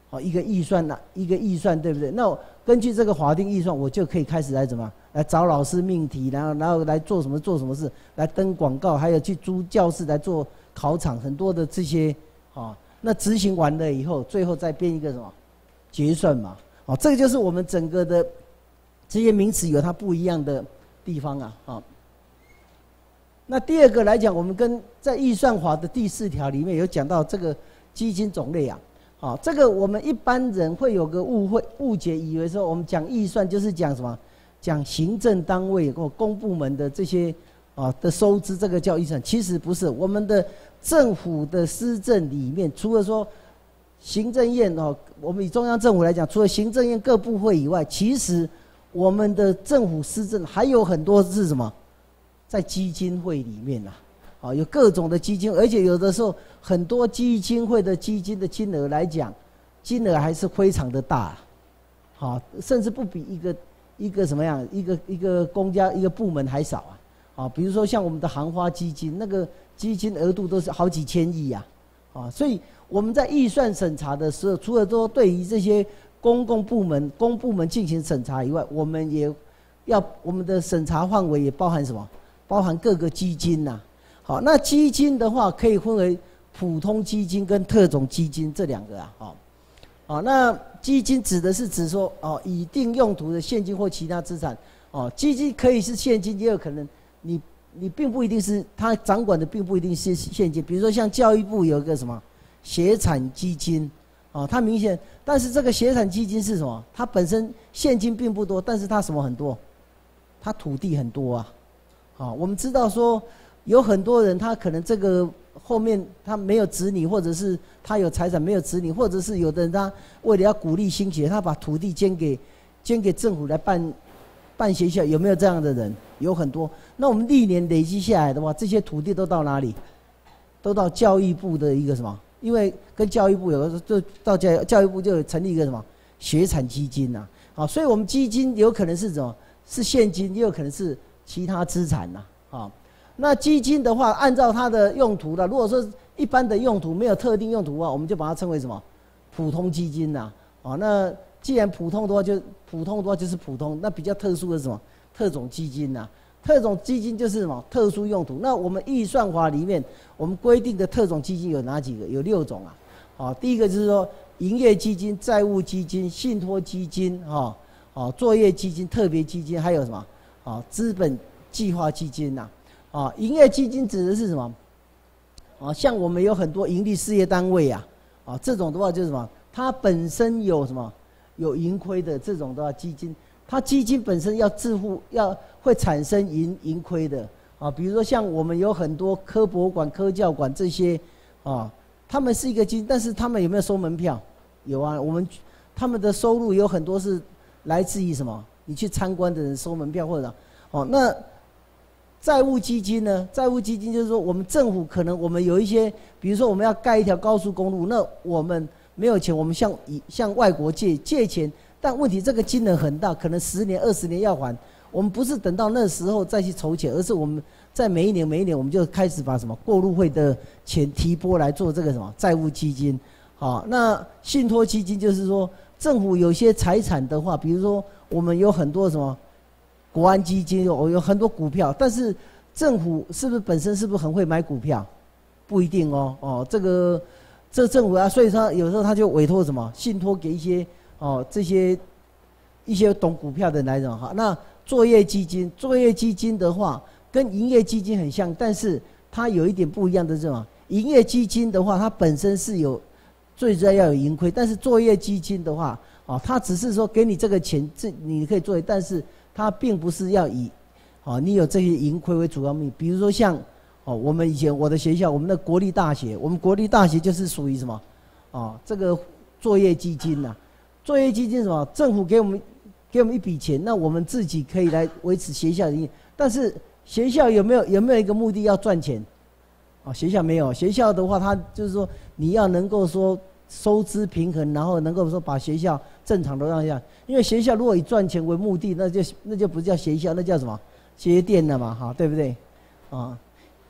Speaker 2: 好一个预算呐、啊，一个预算对不对？那根据这个法定预算，我就可以开始来怎么来找老师命题，然后然后来做什么做什么事，来登广告，还有去租教室来做考场，很多的这些啊。那执行完了以后，最后再编一个什么结算嘛？啊，这个就是我们整个的这些名词有它不一样的地方啊。啊，那第二个来讲，我们跟在预算法的第四条里面有讲到这个基金种类啊。好，这个我们一般人会有个误会、误解，以为说我们讲预算就是讲什么，讲行政单位或公部门的这些啊的收支，这个叫预算。其实不是，我们的政府的施政里面，除了说行政院哦，我们以中央政府来讲，除了行政院各部会以外，其实我们的政府施政还有很多是什么，在基金会里面啊。啊，有各种的基金，而且有的时候很多基金会的基金的金额来讲，金额还是非常的大，啊，甚至不比一个一个什么样一个一个公家一个部门还少啊，啊，比如说像我们的行花基金，那个基金额度都是好几千亿呀，啊，所以我们在预算审查的时候，除了说对于这些公共部门公部门进行审查以外，我们也要我们的审查范围也包含什么？包含各个基金呐、啊。好，那基金的话可以分为普通基金跟特种基金这两个啊，好，好，那基金指的是指说哦，以定用途的现金或其他资产，哦，基金可以是现金，也有可能你你并不一定是它掌管的，并不一定是现金，比如说像教育部有一个什么协产基金，哦，它明显，但是这个协产基金是什么？它本身现金并不多，但是它什么很多？它土地很多啊，啊，我们知道说。有很多人，他可能这个后面他没有子女，或者是他有财产没有子女，或者是有的人他为了要鼓励兴学，他把土地捐给捐给政府来办办学校，有没有这样的人？有很多。那我们历年累积下来的话，这些土地都到哪里？都到教育部的一个什么？因为跟教育部有的就到教教育部就有成立一个什么学产基金呐、啊，啊，所以我们基金有可能是什么？是现金，也有可能是其他资产呐、啊，啊。那基金的话，按照它的用途的，如果说一般的用途没有特定用途的话，我们就把它称为什么？普通基金呐、啊。哦，那既然普通的话就，就普通的话就是普通。那比较特殊的是什么？特种基金呐、啊。特种基金就是什么？特殊用途。那我们预算法里面，我们规定的特种基金有哪几个？有六种啊。好、哦，第一个就是说，营业基金、债务基金、信托基金，哈、哦，哦，作业基金、特别基金，还有什么？哦，资本计划基金呐、啊。啊，营业基金指的是什么？啊，像我们有很多营利事业单位啊，啊，这种的话就是什么？它本身有什么？有盈亏的这种的话，基金，它基金本身要自负，要会产生盈盈亏的啊。比如说像我们有很多科博馆、科教馆这些啊，他们是一个基金，但是他们有没有收门票？有啊，我们他们的收入有很多是来自于什么？你去参观的人收门票或者哦那。债务基金呢？债务基金就是说，我们政府可能我们有一些，比如说我们要盖一条高速公路，那我们没有钱，我们向以向外国借借钱，但问题这个金额很大，可能十年、二十年要还。我们不是等到那时候再去筹钱，而是我们在每一年、每一年，我们就开始把什么过路费的钱提拨来做这个什么债务基金。好，那信托基金就是说，政府有些财产的话，比如说我们有很多什么。国安基金有有很多股票，但是政府是不是本身是不是很会买股票？不一定哦。哦，这个这政府啊，所以说有时候他就委托什么信托给一些哦这些一些懂股票的人来讲哈。那作业基金，作业基金的话跟营业基金很像，但是它有一点不一样的是什么？营业基金的话，它本身是有最主要要有盈亏，但是作业基金的话，哦，它只是说给你这个钱，这你可以作业，但是它并不是要以，哦，你有这些盈亏为主要目的。比如说像，哦，我们以前我的学校，我们的国立大学，我们国立大学就是属于什么，哦，这个作业基金呐、啊，作业基金什么？政府给我们给我们一笔钱，那我们自己可以来维持学校的营业。但是学校有没有有没有一个目的要赚钱？哦，学校没有，学校的话，它就是说你要能够说收支平衡，然后能够说把学校正常的让下。因为学校如果以赚钱为目的，那就那就不叫学校，那叫什么学店了嘛，哈，对不对？啊，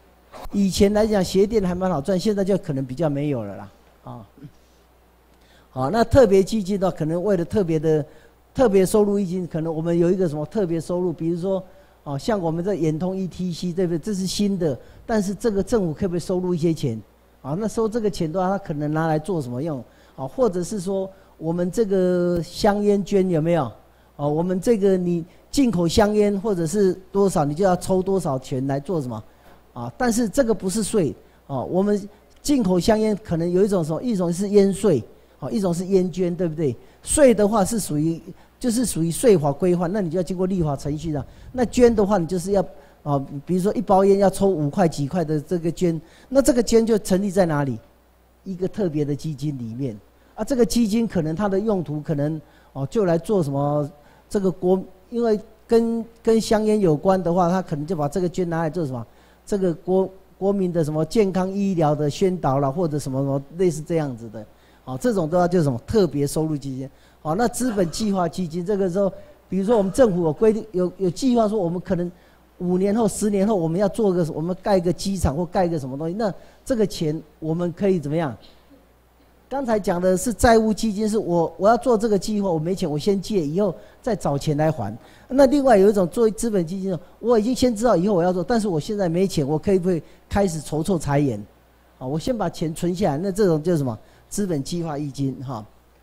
Speaker 2: 以前来讲学店还蛮好赚，现在就可能比较没有了啦，啊。 好，那特别基金的话，可能为了特别的特别收入基金，可能我们有一个什么特别收入，比如说，哦，像我们这远通 E T C， 对不对？这是新的，但是这个政府可不可以收入一些钱？啊，那收这个钱的话，他可能拿来做什么用？啊，或者是说我们这个香烟捐有没有？哦，我们这个你进口香烟或者是多少，你就要抽多少钱来做什么？啊，但是这个不是税。哦，我们进口香烟可能有一种什么？一种是烟税，哦，一种是烟捐，对不对？税的话是属于就是属于税法规范，那你就要经过立法程序的。那捐的话，你就是要啊，比如说一包烟要抽五块几块的这个捐，那这个捐就成立在哪里？一个特别的基金里面啊，这个基金可能它的用途可能哦，就来做什么？这个国因为跟跟香烟有关的话，他可能就把这个捐拿来做什么？这个国。国民的什么健康医疗的宣导啦，或者什么什么类似这样子的，好，这种的话就是什么特别收入基金，好，那资本计划基金这个时候，比如说我们政府有规定，有有计划说我们可能五年后、十年后我们要做个我们盖个机场或盖个什么东西，那这个钱我们可以怎么样？刚才讲的是债务基金，是我我要做这个计划，我没钱，我先借，以后再找钱来还。那另外有一种作为资本基金，我已经先知道以后我要做，但是我现在没钱，我可以不可以开始筹措财源？啊，我先把钱存下来，那这种就是什么资本计划基金哈。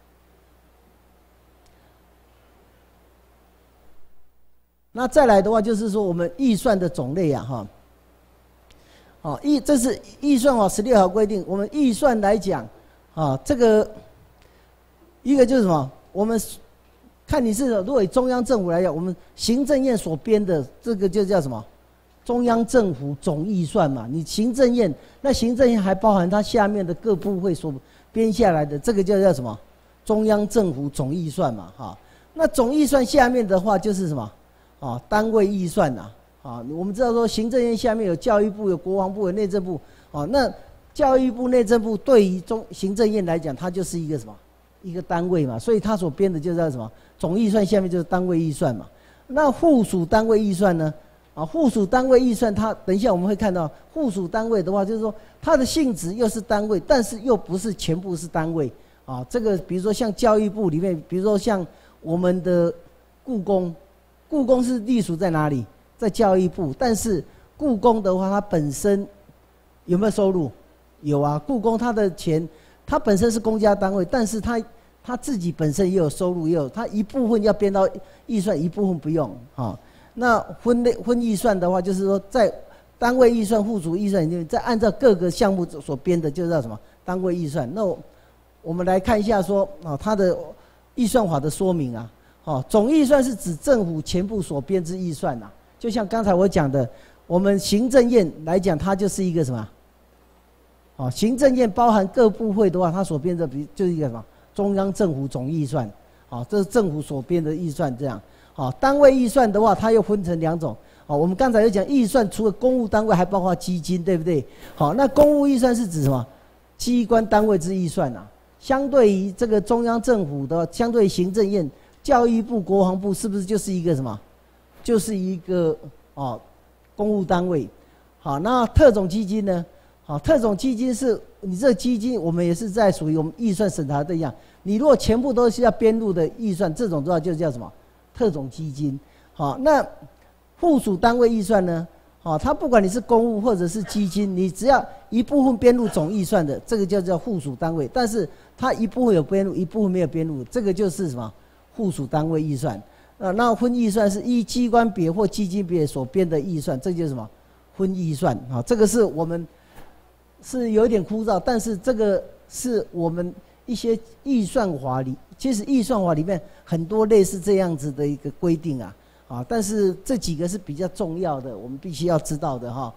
Speaker 2: 那再来的话，就是说我们预算的种类啊哈。哦，预这是预算法十六条规定，我们预算来讲。啊，这个一个就是什么？我们看你是如果以中央政府来讲，我们行政院所编的这个就叫什么？中央政府总预算嘛。你行政院，那行政院还包含它下面的各部会所编下来的，这个就叫什么？中央政府总预算嘛，哈。那总预算下面的话就是什么？啊，单位预算呐。啊，我们知道说行政院下面有教育部、有国防部、有内政部，啊，那。教育部、内政部对于中行政院来讲，它就是一个什么一个单位嘛，所以它所编的就叫什么总预算，下面就是单位预算嘛。那附属单位预算呢？啊，附属单位预算它等一下我们会看到，附属单位的话就是说它的性质又是单位，但是又不是全部是单位啊。这个比如说像教育部里面，比如说像我们的故宫，故宫是隶属在哪里？在教育部，但是故宫的话，它本身有没有收入？有啊，故宫它的钱，它本身是公家单位，但是它它自己本身也有收入，也有它一部分要编到预算，一部分不用啊。那分类分预算的话，就是说在单位预算、附属预算里面，再按照各个项目所编的，就叫什么单位预算。那我我们来看一下说啊，它的预算法的说明啊，哦，总预算是指政府全部所编之预算呐。就像刚才我讲的，我们行政院来讲，它就是一个什么？哦，行政院包含各部会的话，它所编的比就是一个什么中央政府总预算，哦，这是政府所编的预算这样。哦，单位预算的话，它又分成两种。哦，我们刚才有讲预算，除了公务单位，还包括基金，对不对？好，那公务预算是指什么？机关单位之预算啊。相对于这个中央政府的，相对行政院、教育部、国防部，是不是就是一个什么？就是一个哦，公务单位。好，那特种基金呢？好，特种基金是你这个基金，我们也是在属于我们预算审查的对象。你如果全部都是要编入的预算，这种的话就叫什么？特种基金。好，那附属单位预算呢？好，它不管你是公务或者是基金，你只要一部分编入总预算的，这个就叫附属单位。但是它一部分有编入，一部分没有编入，这个就是什么？附属单位预算。呃，那分预算是依机关别或基金别所编的预算，这就是什么？分预算。好，这个是我们。是有点枯燥，但是这个是我们一些预算法里，其实预算法里面很多类似这样子的一个规定啊，啊，但是这几个是比较重要的，我们必须要知道的哈。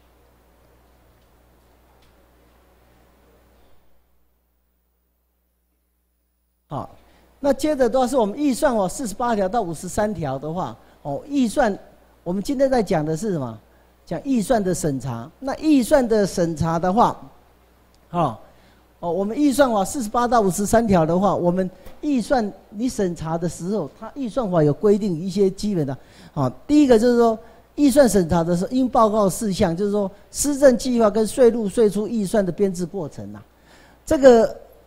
Speaker 2: 好，那接着的话是我们预算法四十八条到五十三条的话，哦，预算我们今天在讲的是什么？讲预算的审查，那预算的审查的话，哦，哦，我们预算法四十八到五十三条的话，我们预算你审查的时候，它预算法有规定一些基本的，啊，第一个就是说，预算审查的时候应报告事项，就是说施政计划跟税入税出预算的编制过程呐、啊，这个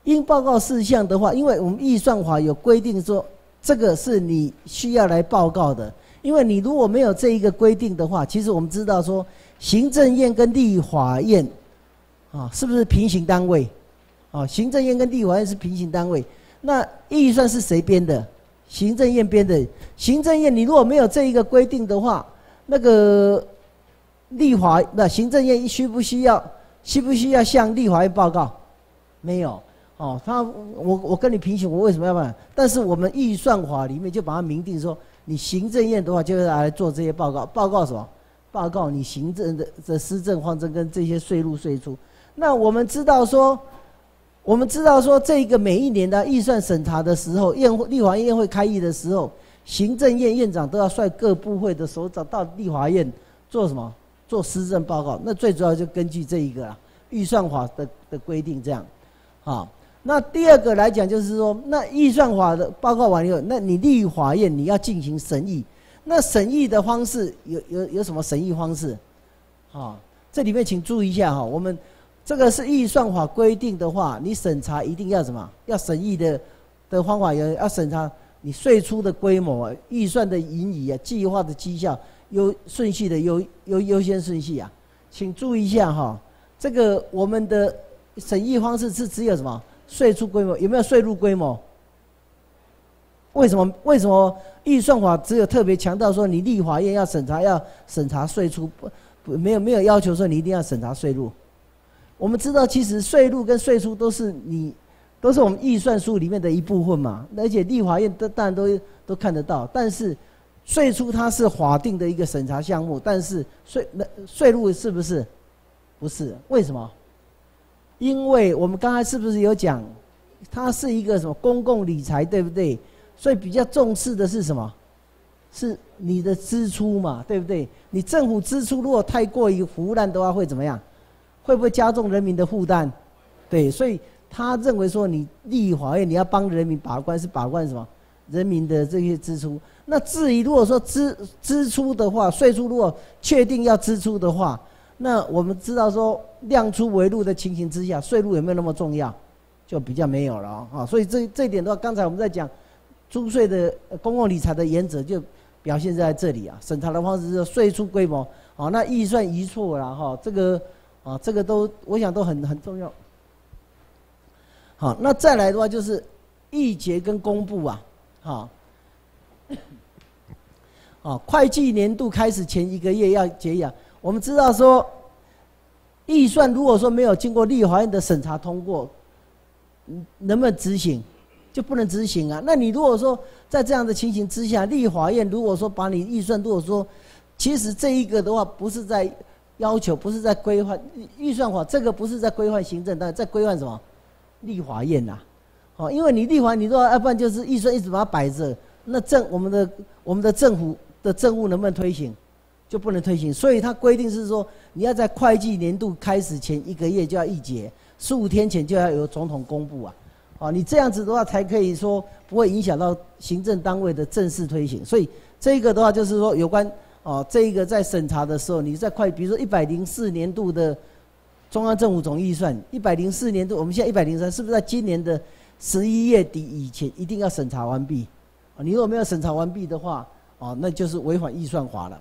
Speaker 2: 应报告事项的话，因为我们预算法有规定说，这个是你需要来报告的。因为你如果没有这一个规定的话，其实我们知道说，行政院跟立法院，啊，是不是平行单位？啊，行政院跟立法院是平行单位。那预算是谁编的？行政院编的。行政院你如果没有这一个规定的话，那个立法那行政院需不需要需不需要向立法院报告？没有。哦，他我我跟你平行，我为什么要办？但是我们预算法里面就把它明定说。你行政院的话，就要来做这些报告，报告什么？报告你行政的的施政方针跟这些税入税出。那我们知道说，我们知道说，这个每一年的预算审查的时候，院立法院院会开议的时候，行政院院长都要率各部会的首长到立法院做什么？做施政报告。那最主要就根据这一个啦，预算法的的规定这样，啊。那第二个来讲，就是说，那预算法的报告完以后，那你立法院你要进行审议，那审议的方式有有有什么审议方式？啊，这里面请注意一下哈，我们这个是预算法规定的话，你审查一定要什么？要审议的的方法有要审查你税出的规模、预算的盈余啊、计划的绩效、优顺序的优优优先顺序啊，请注意一下哈，这个我们的审议方式是只有什么？税出规模有没有税入规模？为什么为什么预算法只有特别强调说你立法院要审查要审查税出，不没有没有要求说你一定要审查税入？我们知道其实税入跟税出都是你都是我们预算书里面的一部分嘛，而且立法院都当然都都看得到，但是税出它是法定的一个审查项目，但是税税入是不是？不是，为什么？因为我们刚才是不是有讲，它是一个什么公共理财，对不对？所以比较重视的是什么？是你的支出嘛，对不对？你政府支出如果太过于腐烂的话，会怎么样？会不会加重人民的负担？对，所以他认为说，你立法院你要帮人民把关，是把关什么？人民的这些支出。那至于如果说支支出的话，税出如果确定要支出的话，那我们知道说量出为入的情形之下，税入有没有那么重要？就比较没有了啊、哦。所以这这一点的话，刚才我们在讲租税的公共理财的原则就表现在这里啊。审查的方式是税出规模，好、哦，那预算移错了哈，这个啊、哦，这个都我想都很很重要。好，那再来的话就是议决跟公布啊，好、哦，哦，会计年度开始前一个月要结业。我们知道说，预算如果说没有经过立法院的审查通过，能不能执行？就不能执行啊。那你如果说在这样的情形之下，立法院如果说把你预算，如果说其实这一个的话，不是在要求，不是在规范预算法，这个不是在规范行政，但在规范什么？立法院呐、啊。哦，因为你立法，你如果要不然就是预算一直把它摆着，那政我们的我们的政府的政务能不能推行？就不能推行，所以它规定是说，你要在会计年度开始前一个月就要议决，十五天前就要由总统公布啊，啊，你这样子的话才可以说不会影响到行政单位的正式推行。所以这个的话就是说，有关哦，这一个在审查的时候，你在会，比如说一百零四年度的中央政府总预算，一百零四年度，我们现在一百零三，是不是在今年的十一月底以前一定要审查完毕？啊，你如果没有审查完毕的话，哦，那就是违反预算法了。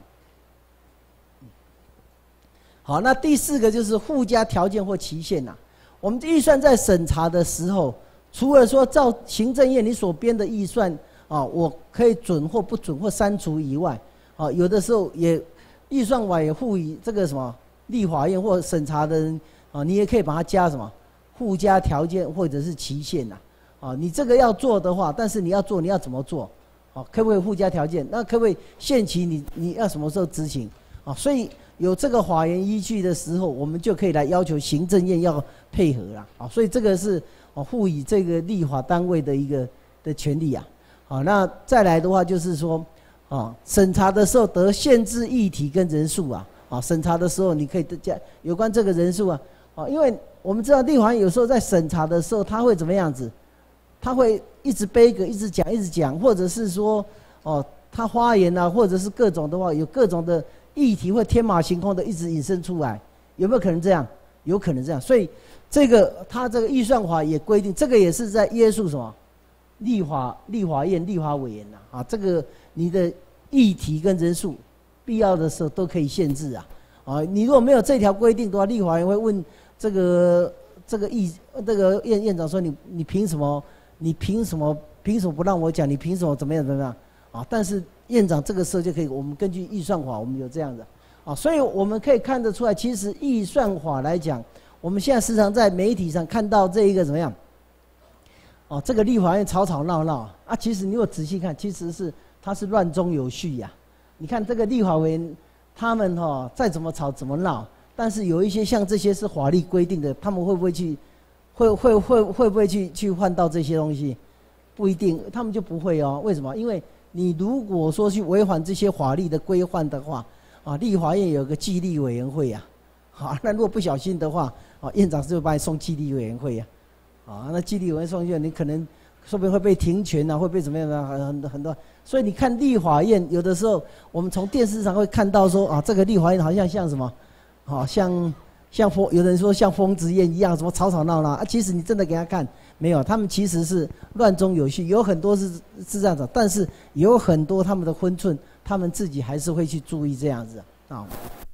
Speaker 2: 好，那第四个就是附加条件或期限呐、啊。我们预算在审查的时候，除了说照行政院你所编的预算啊，我可以准或不准或删除以外，啊，有的时候也预算法也赋予这个什么立法院或审查的人啊，你也可以把它加什么附加条件或者是期限呐、啊。啊，你这个要做的话，但是你要做，你要怎么做？啊，可不可以附加条件？那可不可以限期你？你要什么时候执行？啊，所以有这个法源依据的时候，我们就可以来要求行政院要配合啦。啊，所以这个是啊赋予这个立法单位的一个的权利啊。好，那再来的话就是说，啊，审查的时候得限制议题跟人数啊。啊，审查的时候你可以加有关这个人数啊。啊，因为我们知道立法院有时候在审查的时候，他会怎么样子？他会一直背个，一直讲，一直讲，或者是说，哦，他发言啊，或者是各种的话，有各种的议题会天马行空的一直引申出来，有没有可能这样？ 有可能这样。所以这个他这个预算法也规定，这个也是在约束什么？立法立法院立法委员呐啊，这个你的议题跟人数，必要的时候都可以限制啊啊，你如果没有这条规定的话，立法院会问这个这个议这个院院长说你你凭什么？你凭什么？凭什么不让我讲？你凭什么怎么样怎么样？啊！但是院长这个时候就可以，我们根据预算法，我们有这样的啊，所以我们可以看得出来，其实预算法来讲，我们现在时常在媒体上看到这一个怎么样？哦，这个立法院吵吵闹闹啊，其实你如果仔细看，其实是它是乱中有序呀、啊。你看这个立法委员，他们哈、哦、再怎么吵怎么闹，但是有一些像这些是法律规定的，他们会不会去？会会会会不会去去换到这些东西？不一定，他们就不会哦。为什么？因为你如果说去违反这些法律的规范的话，啊，立法院有个纪律委员会呀、啊，好，那如果不小心的话，啊，院长是会把你送纪律委员会呀、啊，啊，那纪律委员会送去，你可能说不定会被停权啊，会被怎么样啊，很很很多。所以你看立法院有的时候，我们从电视上会看到说啊，这个立法院好像像什么，好、啊、像。像疯，有人说像疯子院一样，什么吵吵闹闹啊？其实你真的给他看，没有，他们其实是乱中有序，有很多是是这样子，但是有很多他们的分寸，他们自己还是会去注意这样子啊。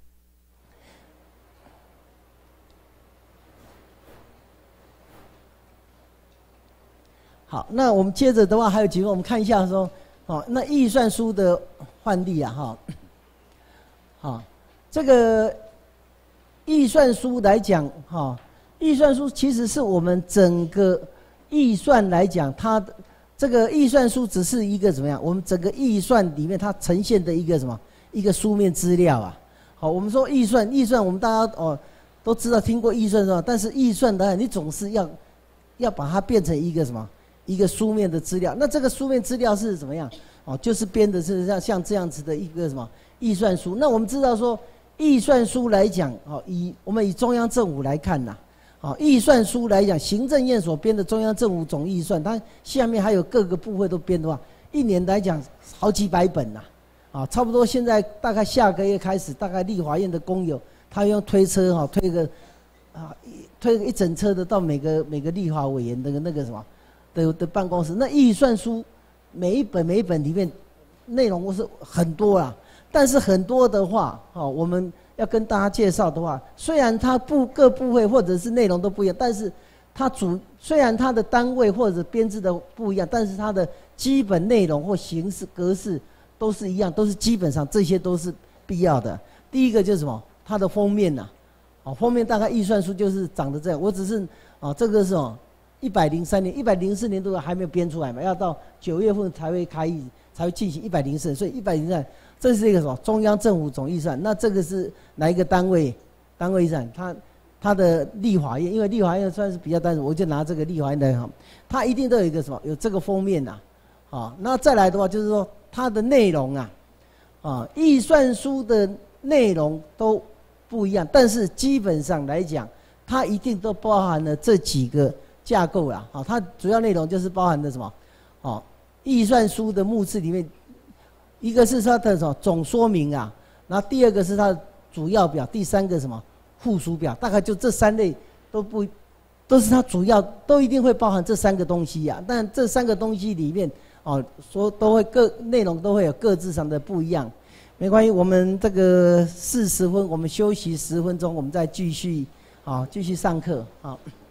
Speaker 2: 好，那我们接着的话还有几个，我们看一下说，哦，那预算书的范例啊，哈，好，这个。预算书来讲，哈，预算书其实是我们整个预算来讲，它的这个预算书只是一个怎么样？我们整个预算里面它呈现的一个什么？一个书面资料啊。好，我们说预算，预算我们大家哦都知道听过预算是吧？但是预算的你总是要要把它变成一个什么？一个书面的资料。那这个书面资料是怎么样？哦，就是编的是像像这样子的一个什么预算书。那我们知道说。预算书来讲，哦，以我们以中央政府来看呐，哦，预算书来讲，行政院所编的中央政府总预算，它下面还有各个部会都编的话，一年来讲好几百本呐，啊，差不多现在大概下个月开始，大概立法院的工友，他用推车哈推个，啊，推一整车的到每个每个立法委员的那个什么的的办公室，那预算书每一本每一本里面内容是很多啦。但是很多的话，哦，我们要跟大家介绍的话，虽然它部各部会或者是内容都不一样，但是它主虽然它的单位或者编制的不一样，但是它的基本内容或形式格式都是一样，都是基本上这些都是必要的。第一个就是什么？它的封面呐、啊，哦，封面大概预算书就是长得这样。我只是哦，这个是哦，一百零三年、一百零四年都还没有编出来嘛，要到九月份才会开议，才会进行一百零四，所以一百零三。这是一个什么？中央政府总预算。那这个是哪一个单位？单位预算？它它的立法院，因为立法院算是比较单纯，我就拿这个立法院来讲，它一定都有一个什么？有这个封面呐、啊，啊，那再来的话就是说它的内容啊，啊，预算书的内容都不一样，但是基本上来讲，它一定都包含了这几个架构啦。啊，它主要内容就是包含的什么？啊，预算书的目次里面。一个是它的什么总说明啊，然后第二个是它的主要表，第三个什么附属表，大概就这三类都不都是它主要都一定会包含这三个东西呀、啊。但这三个东西里面哦，说都会各内容都会有各自上的不一样，没关系。我们这个四十分，我们休息十分钟，我们再继续啊，继续上课啊。好